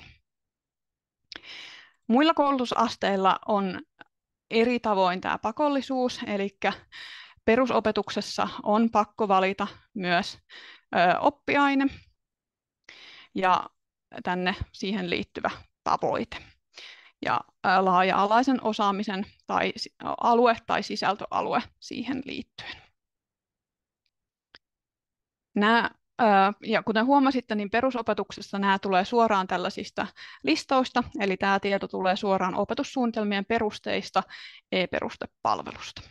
Muilla koulutusasteilla on eri tavoin tämä pakollisuus, eli perusopetuksessa on pakko valita myös oppiaine ja tänne siihen liittyvä tavoite. Ja laaja-alaisen osaamisen tai alue tai sisältöalue siihen liittyen. Ja kuten huomasitte, niin perusopetuksessa nämä tulee suoraan tällaisista listoista, eli tämä tieto tulee suoraan opetussuunnitelmien perusteista e-perustepalvelusta.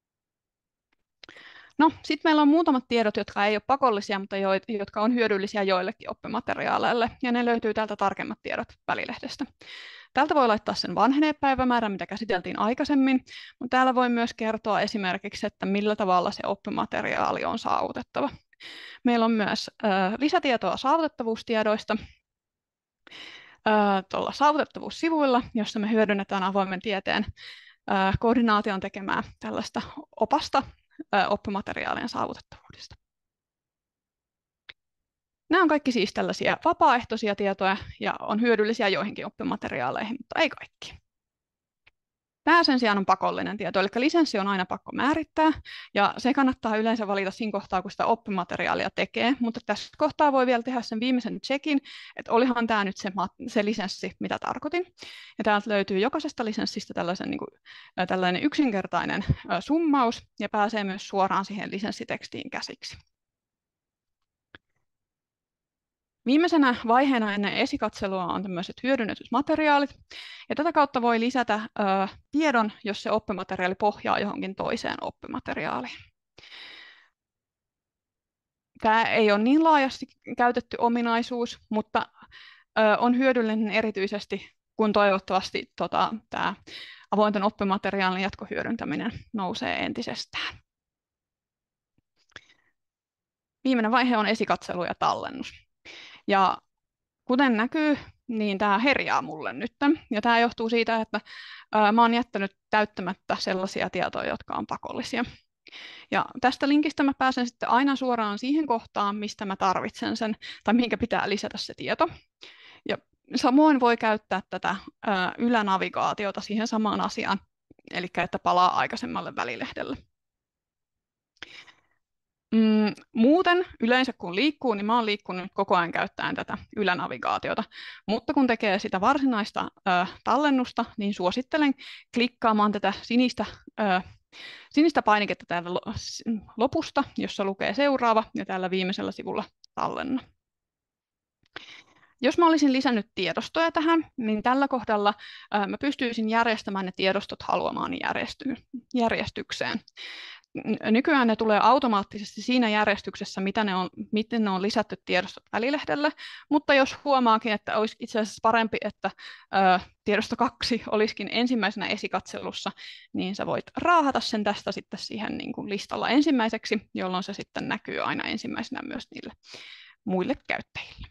No, sitten meillä on muutamat tiedot, jotka ei ole pakollisia, mutta jotka on hyödyllisiä joillekin oppimateriaaleille, ja ne löytyy täältä tarkemmat tiedot välilehdestä. Täältä voi laittaa sen vanhenepäivämäärän, mitä käsiteltiin aikaisemmin, mutta täällä voi myös kertoa esimerkiksi, että millä tavalla se oppimateriaali on saavutettava. Meillä on myös lisätietoa saavutettavuustiedoista tuolla saavutettavuussivuilla, jossa me hyödynnetään avoimen tieteen koordinaation tekemää tällaista opasta oppimateriaalien saavutettavuudesta. Nämä on kaikki siis tällaisia vapaaehtoisia tietoja ja on hyödyllisiä joihinkin oppimateriaaleihin, mutta ei kaikki. Tämä sen sijaan on pakollinen tieto, eli lisenssi on aina pakko määrittää, ja se kannattaa yleensä valita siinä kohtaa, kun sitä oppimateriaalia tekee, mutta tässä kohtaa voi vielä tehdä sen viimeisen checkin, että olihan tämä nyt se lisenssi, mitä tarkoitin. Ja täältä löytyy jokaisesta lisenssistä tällainen yksinkertainen summaus, ja pääsee myös suoraan siihen lisenssitekstiin käsiksi. Viimeisenä vaiheena ennen esikatselua on tämmöiset hyödynnetyt materiaalit, ja tätä kautta voi lisätä tiedon, jos se oppimateriaali pohjaa johonkin toiseen oppimateriaaliin. Tämä ei ole niin laajasti käytetty ominaisuus, mutta on hyödyllinen erityisesti, kun toivottavasti tämä avointen oppimateriaalin jatkohyödyntäminen nousee entisestään. Viimeinen vaihe on esikatselu ja tallennus. Ja kuten näkyy, niin tämä herjaa mulle nyt. Ja tämä johtuu siitä, että mä oon jättänyt täyttämättä sellaisia tietoja, jotka on pakollisia. Ja tästä linkistä mä pääsen sitten aina suoraan siihen kohtaan, mistä mä tarvitsen sen, tai mihinkä pitää lisätä se tieto. Ja samoin voi käyttää tätä ylänavigaatiota siihen samaan asiaan, eli että palaa aikaisemmalle välilehdelle. Muuten yleensä kun liikkuu, niin mä oon liikkunut koko ajan käyttäen tätä ylänavigaatiota, mutta kun tekee sitä varsinaista tallennusta, niin suosittelen klikkaamaan tätä sinistä painiketta täällä lopusta, jossa lukee seuraava, ja täällä viimeisellä sivulla tallenna. Jos mä olisin lisännyt tiedostoja tähän, niin tällä kohdalla mä pystyisin järjestämään ne tiedostot haluamaani järjestykseen. Nykyään ne tulee automaattisesti siinä järjestyksessä, miten ne on lisätty tiedostot välilehdelle, mutta jos huomaakin, että olisi itse asiassa parempi, että tiedosto 2 olisikin ensimmäisenä esikatselussa, niin sä voit raahata sen tästä sitten siihen niin kuin listalla ensimmäiseksi, jolloin se sitten näkyy aina ensimmäisenä myös niille muille käyttäjille.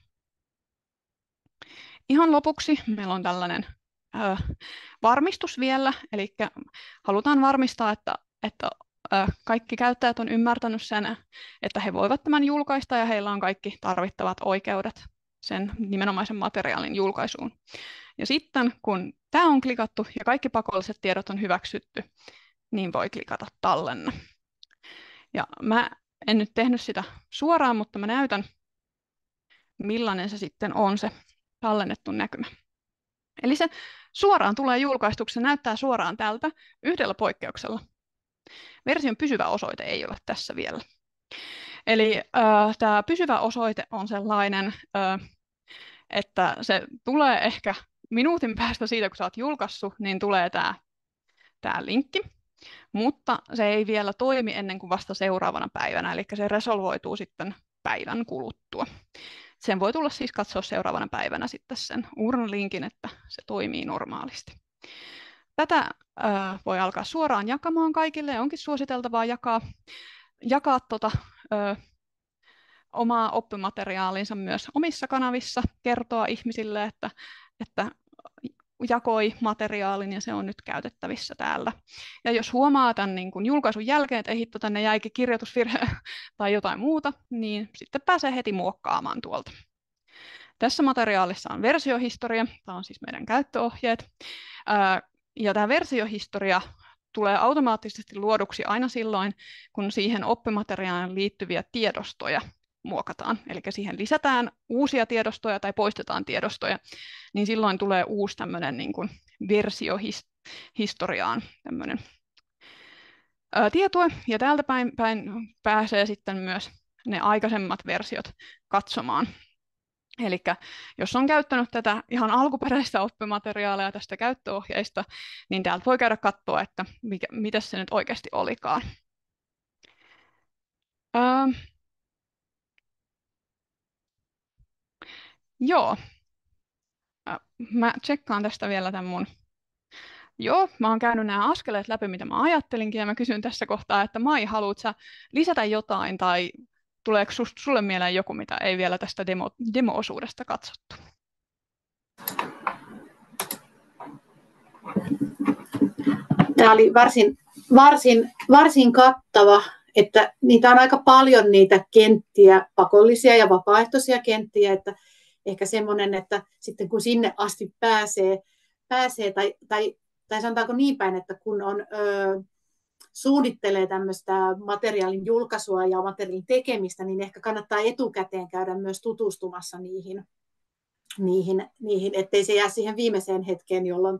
Ihan lopuksi meillä on tällainen varmistus vielä, eli halutaan varmistaa, että kaikki käyttäjät on ymmärtänyt sen, että he voivat tämän julkaista ja heillä on kaikki tarvittavat oikeudet sen nimenomaisen materiaalin julkaisuun. Ja sitten kun tämä on klikattu ja kaikki pakolliset tiedot on hyväksytty, niin voi klikata tallenna. Ja mä en nyt tehnyt sitä suoraan, mutta mä näytän, millainen se sitten on se tallennettu näkymä. Eli se suoraan tulee julkaistuksi, se näyttää suoraan tältä yhdellä poikkeuksella. Version pysyvä osoite ei ole tässä vielä. Eli tämä pysyvä osoite on sellainen, että se tulee ehkä minuutin päästä siitä, kun sä oot julkaissut, niin tulee tämä linkki, mutta se ei vielä toimi ennen kuin vasta seuraavana päivänä, eli se resolvoituu sitten päivän kuluttua. Sen voi tulla siis katsoa seuraavana päivänä sitten sen uuden linkin, että se toimii normaalisti. Tätä voi alkaa suoraan jakamaan kaikille ja onkin suositeltavaa jakaa omaa oppimateriaalinsa myös omissa kanavissa, kertoa ihmisille, että jakoi materiaalin ja se on nyt käytettävissä täällä. Ja jos huomaa tämän niin kuin julkaisun jälkeen, että ei hitto, tänne jäikin kirjoitusvirhe tai jotain muuta, niin sitten pääsee heti muokkaamaan tuolta. Tässä materiaalissa on versiohistoria, tämä on siis meidän käyttöohjeet. Ja tämä versiohistoria tulee automaattisesti luoduksi aina silloin, kun siihen oppimateriaaliin liittyviä tiedostoja muokataan. Eli siihen lisätään uusia tiedostoja tai poistetaan tiedostoja, niin silloin tulee uusi tämmöinen niin kuin versiohistoriaan tämmöinen tietoa. Ja täältä päin pääsee sitten myös ne aikaisemmat versiot katsomaan. Eli jos on käyttänyt tätä ihan alkuperäistä oppimateriaalia tästä käyttöohjeista, niin täältä voi käydä katsoa, että mitä se nyt oikeasti olikaan. Joo, mä tsekkaan tästä vielä tämän mun. Joo, mä oon käynyt nämä askeleet läpi, mitä mä ajattelinkin, ja mä kysyn tässä kohtaa, että Mai, haluatko sä lisätä jotain, tai tuleeko sulle mieleen joku, mitä ei vielä tästä demo-osuudesta katsottu? Tämä oli varsin kattava, että niitä on aika paljon niitä kenttiä, pakollisia ja vapaaehtoisia kenttiä, että ehkä semmoinen, että sitten kun sinne asti pääsee tai sanotaanko niin päin, että kun suunnittelee tämmöistä materiaalin julkaisua ja materiaalin tekemistä, niin ehkä kannattaa etukäteen käydä myös tutustumassa niihin ettei se jää siihen viimeiseen hetkeen, jolloin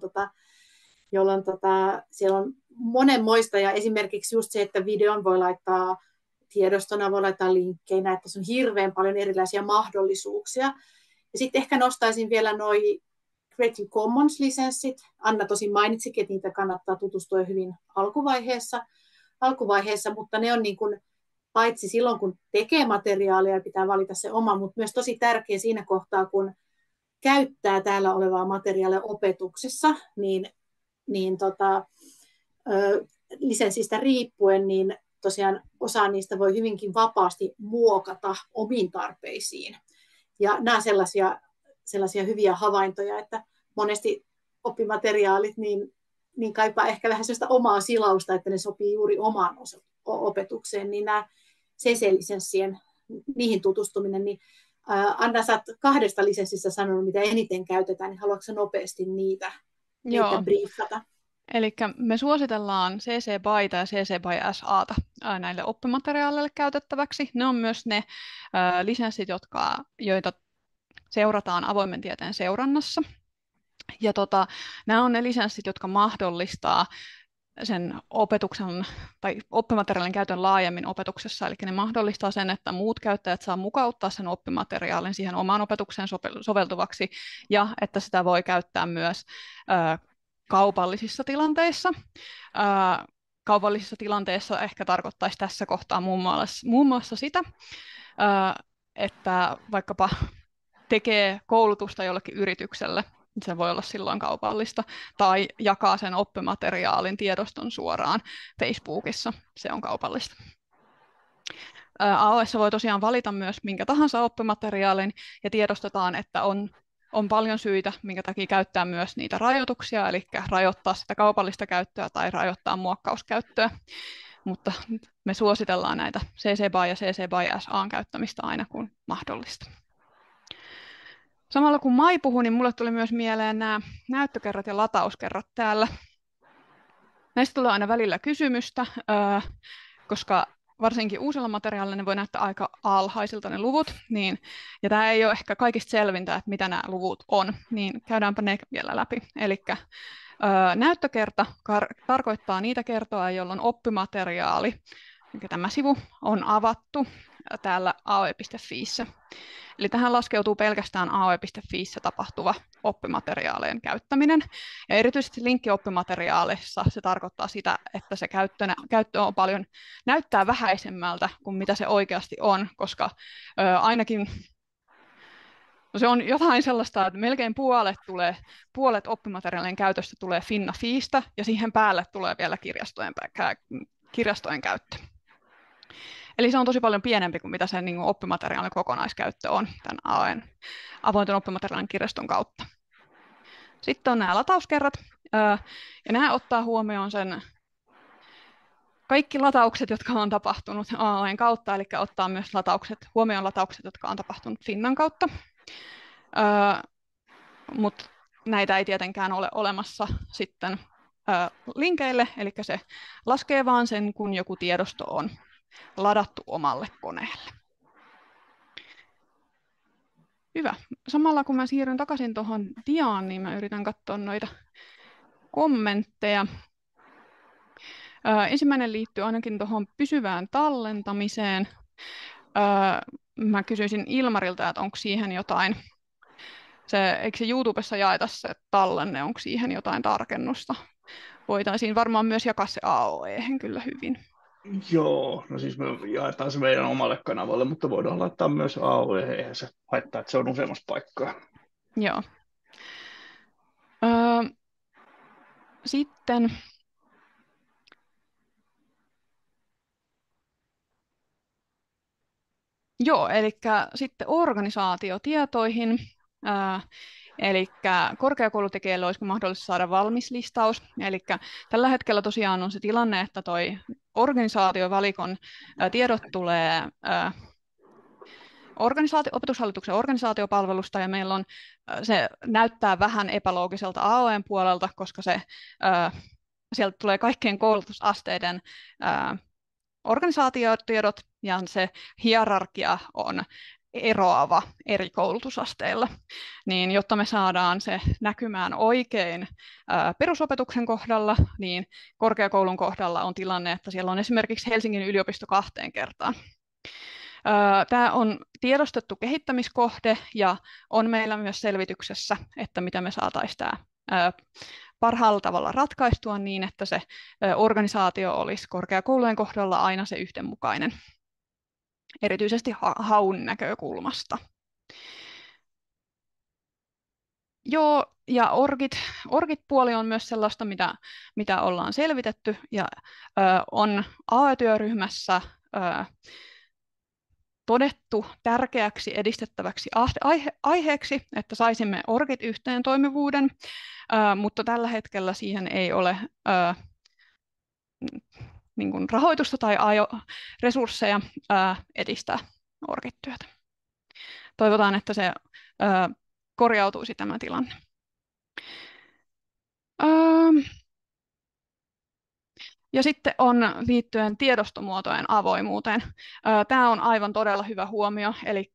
siellä on monenmoista, ja esimerkiksi just se, että videon voi laittaa tiedostona, voi laittaa linkkeinä, että se on hirveän paljon erilaisia mahdollisuuksia. Ja sitten ehkä nostaisin vielä noi Creative Commons-lisenssit. Anna tosin mainitsikin, että niitä kannattaa tutustua hyvin alkuvaiheessa, mutta ne on niin kuin, paitsi silloin, kun tekee materiaalia, pitää valita se oma, mutta myös tosi tärkeä siinä kohtaa, kun käyttää täällä olevaa materiaalia opetuksessa, niin lisenssistä riippuen, niin tosiaan osa niistä voi hyvinkin vapaasti muokata omiin tarpeisiin. Ja nämä on sellaisia hyviä havaintoja, että monesti oppimateriaalit niin kaipaa ehkä vähän sellaista omaa silausta, että ne sopii juuri omaan opetukseen, niin nämä CC-lisenssien, niihin tutustuminen, niin Anna, sä oot 2 lisenssistä sanonut, mitä eniten käytetään, niin haluatko nopeasti niitä briefata? Eli me suositellaan CC BYta ja CC BY SAta näille oppimateriaaleille käytettäväksi. Ne on myös ne lisenssit, joita seurataan avoimen tieteen seurannassa. Ja nämä on ne lisenssit, jotka mahdollistaa sen opetuksen tai oppimateriaalin käytön laajemmin opetuksessa. Eli ne mahdollistaa sen, että muut käyttäjät saa mukauttaa sen oppimateriaalin siihen omaan opetukseen soveltuvaksi, ja että sitä voi käyttää myös kaupallisissa tilanteissa. Kaupallisissa tilanteissa ehkä tarkoittaisi tässä kohtaa muun muassa sitä, että vaikkapa tekee koulutusta jollekin yritykselle, se voi olla silloin kaupallista, tai jakaa sen oppimateriaalin tiedoston suoraan Facebookissa, se on kaupallista. AOS voi tosiaan valita myös minkä tahansa oppimateriaalin, ja tiedostetaan, että on paljon syitä, minkä takia käyttää myös niitä rajoituksia, eli rajoittaa sitä kaupallista käyttöä tai rajoittaa muokkauskäyttöä. Mutta me suositellaan näitä CC BY ja CC BY SA:n käyttämistä aina kun mahdollista. Samalla kun Mai puhui, niin mulle tuli myös mieleen nämä näyttökerrat ja latauskerrat täällä. Näistä tulee aina välillä kysymystä, koska varsinkin uusilla materiaalilla ne voi näyttää aika alhaisilta ne luvut, ja tämä ei ole ehkä kaikista selvintä, että mitä nämä luvut on, niin käydäänpä ne vielä läpi. Eli näyttökerta tarkoittaa niitä kertoja, jolloin oppimateriaali, tämä sivu, on avattu täällä aoe.fiissä. Eli tähän laskeutuu pelkästään aoe.fiissä tapahtuva oppimateriaalien käyttäminen. Ja erityisesti linkkioppimateriaalissa se tarkoittaa sitä, että se käyttö on paljon, näyttää vähäisemmältä kuin mitä se oikeasti on, koska ainakin se on jotain sellaista, että melkein puolet oppimateriaalien käytöstä tulee Finna-fiistä, ja siihen päälle tulee vielä kirjastojen käyttö. Eli se on tosi paljon pienempi kuin mitä se oppimateriaalin kokonaiskäyttö on tämän avointen oppimateriaalin kirjaston kautta. Sitten on nämä latauskerrat, ja nämä ottaa huomioon sen kaikki lataukset, jotka on tapahtunut AOEn kautta, eli ottaa myös huomioon lataukset, jotka on tapahtunut Finnan kautta. Mutta näitä ei tietenkään ole olemassa sitten linkeille, eli se laskee vaan sen, kun joku tiedosto on ladattu omalle koneelle. Hyvä. Samalla kun mä siirryn takaisin tuohon diaan, niin mä yritän katsoa noita kommentteja. Ensimmäinen liittyy ainakin tuohon pysyvään tallentamiseen. Mä kysyisin Ilmarilta, että onko siihen jotain, eikö se YouTubessa jaeta se tallenne, onko siihen jotain tarkennusta? Voitaisiin varmaan myös jakaa se AOE:hen kyllä hyvin. Joo, no siis me jaetaan se meidän omalle kanavalle, mutta voidaan laittaa myös AOE, eihän se haittaa, että se on useammassa paikkaa. Joo. Öö, sitten joo, eli sitten organisaatiotietoihin. Eli korkeakoulutekijöille olisiko mahdollista saada valmis listaus. Eli tällä hetkellä tosiaan on se tilanne, että toi organisaatiovalikon tiedot tulee opetushallituksen organisaatiopalvelusta, ja meillä on, se näyttää vähän epäloogiselta AOEn puolelta, koska sieltä tulee kaikkien koulutusasteiden organisaatiotiedot, ja se hierarkia on eroava eri koulutusasteilla. Niin jotta me saadaan se näkymään oikein perusopetuksen kohdalla, niin korkeakoulun kohdalla on tilanne, että siellä on esimerkiksi Helsingin yliopisto 2 kertaan. Tämä on tiedostettu kehittämiskohde ja on meillä myös selvityksessä, että mitä me saataisiin tämä parhaalla tavalla ratkaistua niin, että se organisaatio olisi korkeakoulujen kohdalla aina se yhdenmukainen, erityisesti haun näkökulmasta. Joo, ja orgit-puoli on myös sellaista, mitä ollaan selvitetty, ja on AE-työryhmässä todettu tärkeäksi edistettäväksi aiheeksi, että saisimme orgit yhteen toimivuuden, mutta tällä hetkellä siihen ei ole niin kuin rahoitusta tai resursseja edistää orgit-työtä. Toivotaan, että se korjautuisi tämä tilanne. Ja sitten on liittyen tiedostomuotojen avoimuuteen. Tämä on aivan todella hyvä huomio, eli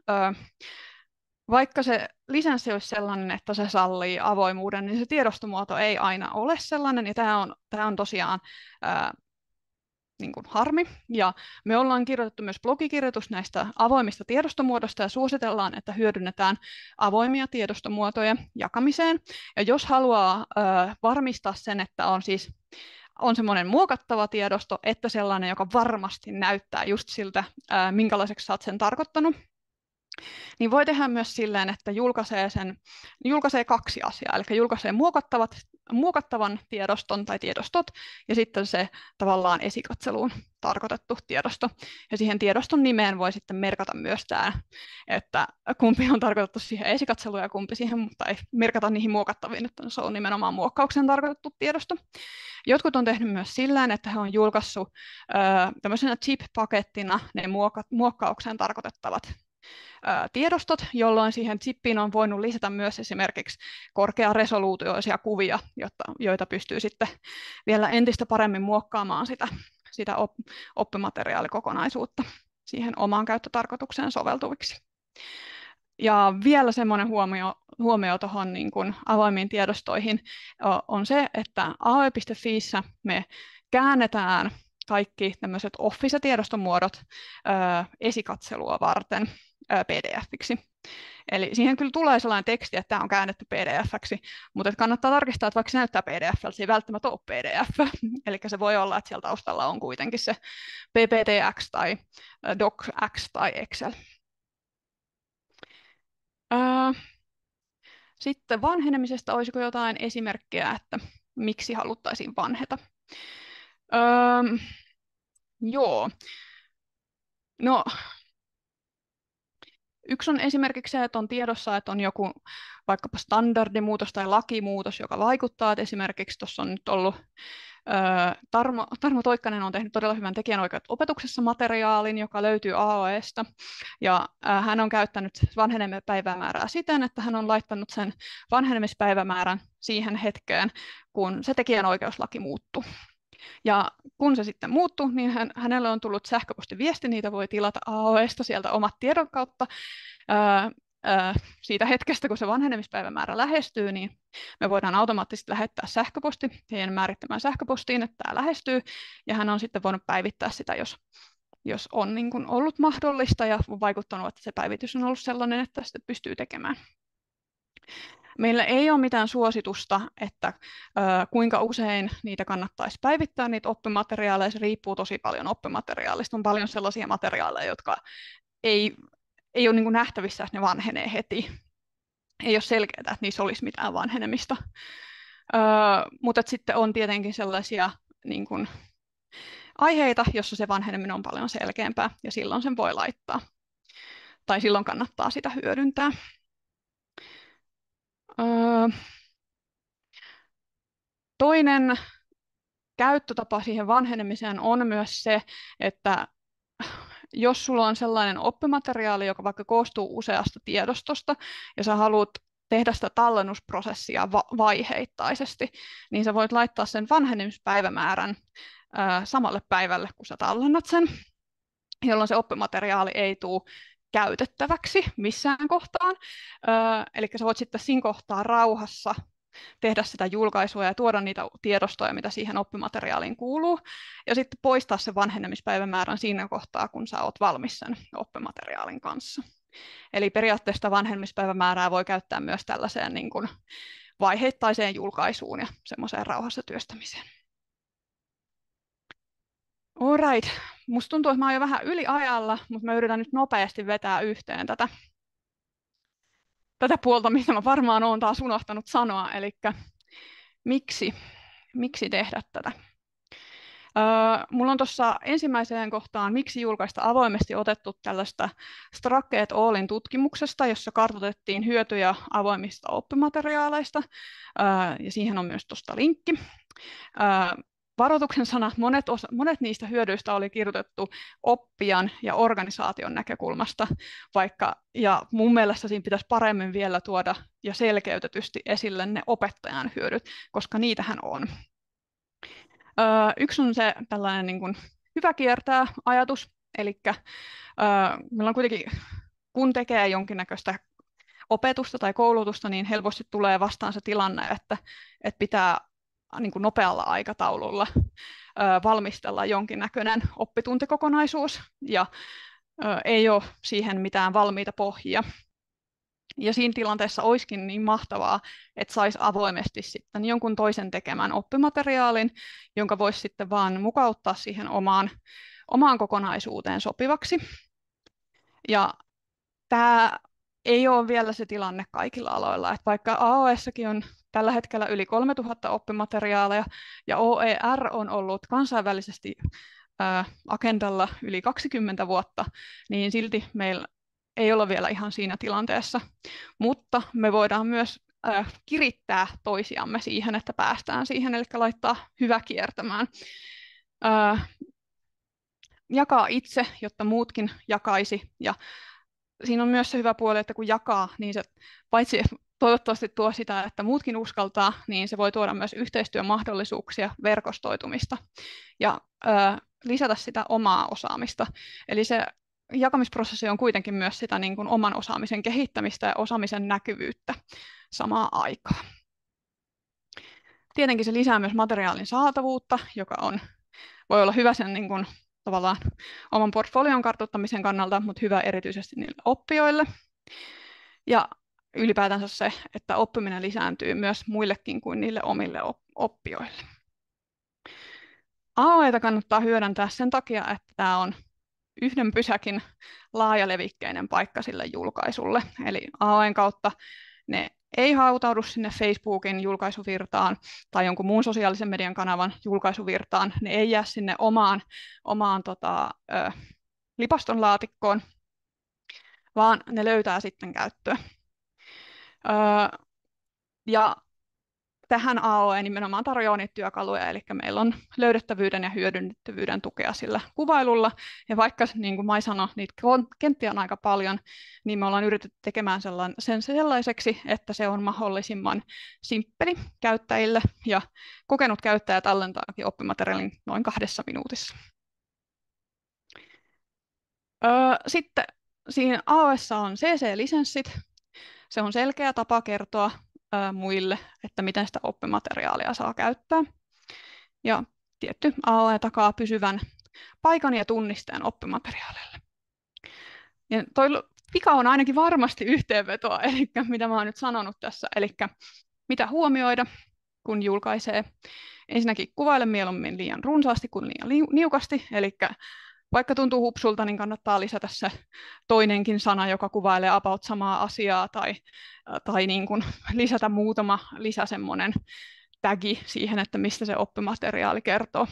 vaikka se lisenssi olisi sellainen, että se sallii avoimuuden, niin se tiedostomuoto ei aina ole sellainen, ja tämä on tosiaan niin kuin harmi. Ja me ollaan kirjoitettu myös blogikirjoitus näistä avoimista tiedostomuodoista ja suositellaan, että hyödynnetään avoimia tiedostomuotoja jakamiseen. Ja jos haluaa varmistaa sen, että on semmoinen muokattava tiedosto, että sellainen, joka varmasti näyttää just siltä, minkälaiseksi sä oot sen tarkoittanut, niin voi tehdä myös silleen, että julkaisee 2 asiaa, eli julkaisee muokattavan tiedoston tai tiedostot, ja sitten se tavallaan esikatseluun tarkoitettu tiedosto. Ja siihen tiedoston nimeen voi sitten merkata myös tämä, että kumpi on tarkoitettu siihen esikatseluun ja kumpi siihen, tai merkata niihin muokattaviin, että se on nimenomaan muokkaukseen tarkoitettu tiedosto. Jotkut on tehnyt myös sillä, että he on julkaissut tämmöisenä chip-pakettina ne muokkaukseen tarkoitettavat tiedostot, jolloin siihen chippiin on voinut lisätä myös esimerkiksi korkearesoluutioisia kuvia, joita pystyy sitten vielä entistä paremmin muokkaamaan sitä oppimateriaalikokonaisuutta siihen omaan käyttötarkoitukseen soveltuviksi. Ja vielä semmoinen huomio tuohon niin kuin avoimiin tiedostoihin on se, että aoe.fiissä me käännetään kaikki tämmöiset Office-tiedostomuodot esikatselua varten PDF-iksi. Eli siihen kyllä tulee sellainen teksti, että tämä on käännetty PDF-ksi, mutta kannattaa tarkistaa, että vaikka se näyttää PDF-ltä, se ei välttämättä ole PDF. Eli se voi olla, että siellä taustalla on kuitenkin se PPTX tai DocX tai Excel. Sitten vanhenemisesta, olisiko jotain esimerkkejä, että miksi haluttaisiin vanheta? Joo. No, yksi on esimerkiksi se, että on tiedossa, että on joku vaikkapa standardimuutos tai lakimuutos, joka vaikuttaa. Että esimerkiksi tuossa on nyt ollut Tarmo Toikkanen on tehnyt todella hyvän tekijänoikeudet opetuksessa materiaalin, joka löytyy AOEsta. Ja hän on käyttänyt vanhenemispäivämäärää siten, että hän on laittanut sen vanhenemispäivämäärän siihen hetkeen, kun se tekijänoikeuslaki muuttuu. Ja kun se sitten muuttuu, niin hänelle on tullut sähköpostiviesti, niitä voi tilata AOEsta sieltä omat tiedon kautta. Siitä hetkestä, kun se vanhenemispäivämäärä lähestyy, niin me voidaan automaattisesti lähettää sähköposti heidän määrittämään sähköpostiin, että tämä lähestyy, ja hän on sitten voinut päivittää sitä, jos jos on niin kuin ollut mahdollista ja on vaikuttanut, että se päivitys on ollut sellainen, että sitä pystyy tekemään. Meillä ei ole mitään suositusta, että kuinka usein niitä kannattaisi päivittää, niitä oppimateriaaleja. Se riippuu tosi paljon oppimateriaalista. On paljon sellaisia materiaaleja, jotka ei ole niin kuin nähtävissä, että ne vanhenee heti. Ei ole selkeää, että niissä olisi mitään vanhenemista. Mutta sitten on tietenkin sellaisia niin kuin aiheita, jossa se vanheneminen on paljon selkeämpää, ja silloin sen voi laittaa. Tai silloin kannattaa sitä hyödyntää. Toinen käyttötapa siihen vanhenemiseen on myös se, että jos sulla on sellainen oppimateriaali, joka vaikka koostuu useasta tiedostosta, ja sä haluat tehdä sitä tallennusprosessia vaiheittaisesti, niin sä voit laittaa sen vanhenemispäivämäärän samalle päivälle, kun sä tallennat sen, jolloin se oppimateriaali ei tule käytettäväksi missään kohtaan. Eli sä voit sitten siinä kohtaa rauhassa tehdä sitä julkaisua ja tuoda niitä tiedostoja, mitä siihen oppimateriaaliin kuuluu, ja sitten poistaa se vanhenemispäivämäärän siinä kohtaa, kun sä oot valmis sen oppimateriaalin kanssa. Eli periaatteessa vanhenemispäivämäärää voi käyttää myös tällaiseen niin kuin vaiheittaiseen julkaisuun ja semmoiseen rauhassa työstämiseen. Alright. Musta tuntuu, että mä oon jo vähän yliajalla, mutta mä yritän nyt nopeasti vetää yhteen tätä puolta, mitä mä varmaan oon taas unohtanut sanoa, eli miksi tehdä tätä. Mulla on tuossa ensimmäiseen kohtaan, miksi julkaista avoimesti, otettu tällaista Stracke et al. Tutkimuksesta, jossa kartoitettiin hyötyjä avoimista oppimateriaaleista, ja siihen on myös tuosta linkki. Varoituksen sana, monet niistä hyödyistä oli kirjoitettu oppijan ja organisaation näkökulmasta, ja mun mielestä siinä pitäisi paremmin vielä tuoda ja selkeytetysti esille ne opettajan hyödyt, koska niitähän on. Yksi on se tällainen niin kuin hyvä kiertää ajatus, eli meillä on kuitenkin, kun tekee jonkinnäköistä opetusta tai koulutusta, niin helposti tulee vastaan se tilanne, että pitää niin kuin nopealla aikataululla valmistella jonkinnäköinen oppituntikokonaisuus, ja ei ole siihen mitään valmiita pohjia. Ja siinä tilanteessa olisikin niin mahtavaa, että saisi avoimesti sitten jonkun toisen tekemän oppimateriaalin, jonka voisi sitten vaan mukauttaa siihen omaan kokonaisuuteen sopivaksi. Ja tämä ei ole vielä se tilanne kaikilla aloilla, että vaikka AOS:ssakin on tällä hetkellä yli 3000 oppimateriaaleja, ja OER on ollut kansainvälisesti agendalla yli 20 vuotta, niin silti meillä ei olla vielä ihan siinä tilanteessa, mutta me voidaan myös kirittää toisiamme siihen, että päästään siihen, eli laittaa hyvä kiertämään. Jakaa itse, jotta muutkin jakaisi, ja siinä on myös se hyvä puoli, että kun jakaa, niin se paitsi toivottavasti tuo sitä, että muutkin uskaltaa, niin se voi tuoda myös yhteistyömahdollisuuksia, verkostoitumista ja lisätä sitä omaa osaamista. Eli se jakamisprosessi on kuitenkin myös sitä niin kuin oman osaamisen kehittämistä ja osaamisen näkyvyyttä samaan aikaan. Tietenkin se lisää myös materiaalin saatavuutta, joka voi olla hyvä sen niin kuin, tavallaan oman portfolion kartoittamisen kannalta, mutta hyvä erityisesti niille oppijoille. Ja ylipäätänsä se, että oppiminen lisääntyy myös muillekin kuin niille omille oppijoille. AOE:ta kannattaa hyödyntää sen takia, että tämä on yhden pysäkin laajalevikkeinen paikka sille julkaisulle. Eli AOE:n kautta ne ei hautaudu sinne Facebookin julkaisuvirtaan tai jonkun muun sosiaalisen median kanavan julkaisuvirtaan. Ne ei jää sinne omaan lipaston laatikkoon, vaan ne löytää sitten käyttöä. Ja tähän AOE nimenomaan tarjoaa niitä työkaluja, eli meillä on löydettävyyden ja hyödynnettävyyden tukea sillä kuvailulla. Ja vaikka, niin kuin Mai sanoi, niitä kenttiä on aika paljon, niin me ollaan yritetty tekemään sen sellaiseksi, että se on mahdollisimman simppeli käyttäjille, ja kokenut käyttäjä tallentaakin oppimateriaalin noin 2 minuutissa. Sitten siinä AOE:ssa on CC-lisenssit. Se on selkeä tapa kertoa muille, että miten sitä oppimateriaalia saa käyttää. Ja tietty AOE takaa pysyvän paikan ja tunnisteen oppimateriaalille. Ja toi pika on ainakin varmasti yhteenvetoa, eli mitä mä oon nyt sanonut tässä, eli mitä huomioida, kun julkaisee. Ensinnäkin kuvaile mieluummin liian runsaasti kuin liian niukasti, eli vaikka tuntuu hupsulta, niin kannattaa lisätä se toinenkin sana, joka kuvailee about samaa asiaa, tai niin kuin lisätä muutama semmoinen tagi siihen, että mistä se oppimateriaali kertoo.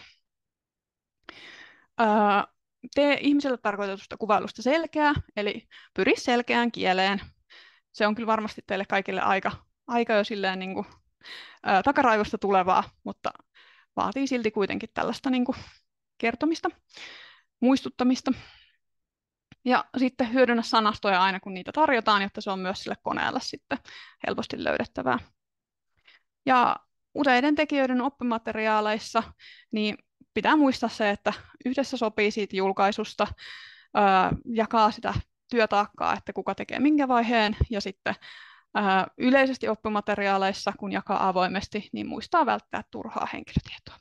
Tee ihmiselle tarkoitetusta kuvailusta selkeää, eli pyri selkeään kieleen. Se on kyllä varmasti teille kaikille aika jo silleen niin kuin, takaraivosta tulevaa, mutta vaatii silti kuitenkin tällaista niin kuin kertomista, muistuttamista. Ja sitten hyödynnä sanastoja aina, kun niitä tarjotaan, jotta se on myös sille koneelle sitten helposti löydettävää. Ja useiden tekijöiden oppimateriaaleissa niin pitää muistaa se, että yhdessä sopii siitä julkaisusta, jakaa sitä työtaakkaa, että kuka tekee minkä vaiheen, ja sitten yleisesti oppimateriaaleissa, kun jakaa avoimesti, niin muistaa välttää turhaa henkilötietoa.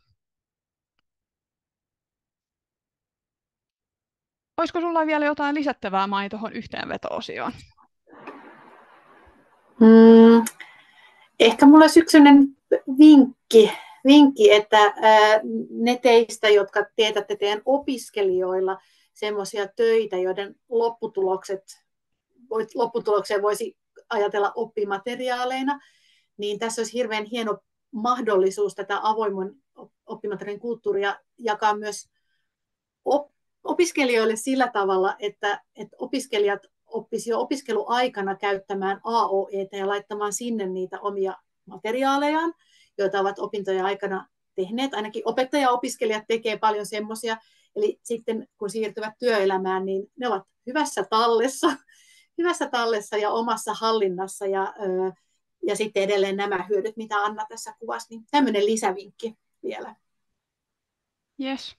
Olisiko sinulla vielä jotain lisättävää, Mai, tuohon yhteenveto-osioon? Ehkä minulla olisi yksi vinkki, että ne teistä, jotka teetätte teidän opiskelijoilla semmoisia töitä, joiden lopputulokseen voisi ajatella oppimateriaaleina, niin tässä olisi hirveän hieno mahdollisuus tätä avoimen oppimateriaalin kulttuuria jakaa myös opiskelijoille sillä tavalla, että opiskelijat oppisivat jo opiskeluaikana käyttämään AOE:tä ja laittamaan sinne niitä omia materiaalejaan, joita ovat opintojen aikana tehneet. Ainakin opettaja-opiskelijat tekevät paljon semmoisia, eli sitten kun siirtyvät työelämään, niin ne ovat hyvässä tallessa ja omassa hallinnassa, ja sitten edelleen nämä hyödyt, mitä Anna tässä kuvasi, niin tämmöinen lisävinkki vielä. Yes.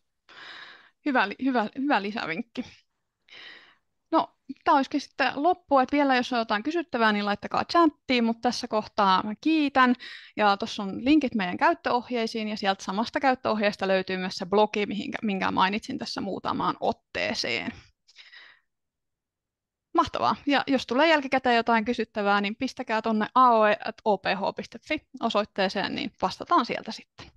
Hyvä lisävinkki. No, tämä olisikin sitten loppu, että vielä jos on jotain kysyttävää, niin laittakaa chattiin, mutta tässä kohtaa mä kiitän. Ja tuossa on linkit meidän käyttöohjeisiin, ja sieltä samasta käyttöohjeesta löytyy myös se blogi, minkä mainitsin tässä muutamaan otteeseen. Mahtavaa. Ja jos tulee jälkikäteen jotain kysyttävää, niin pistäkää tuonne aoe@oph.fi osoitteeseen, niin vastataan sieltä sitten.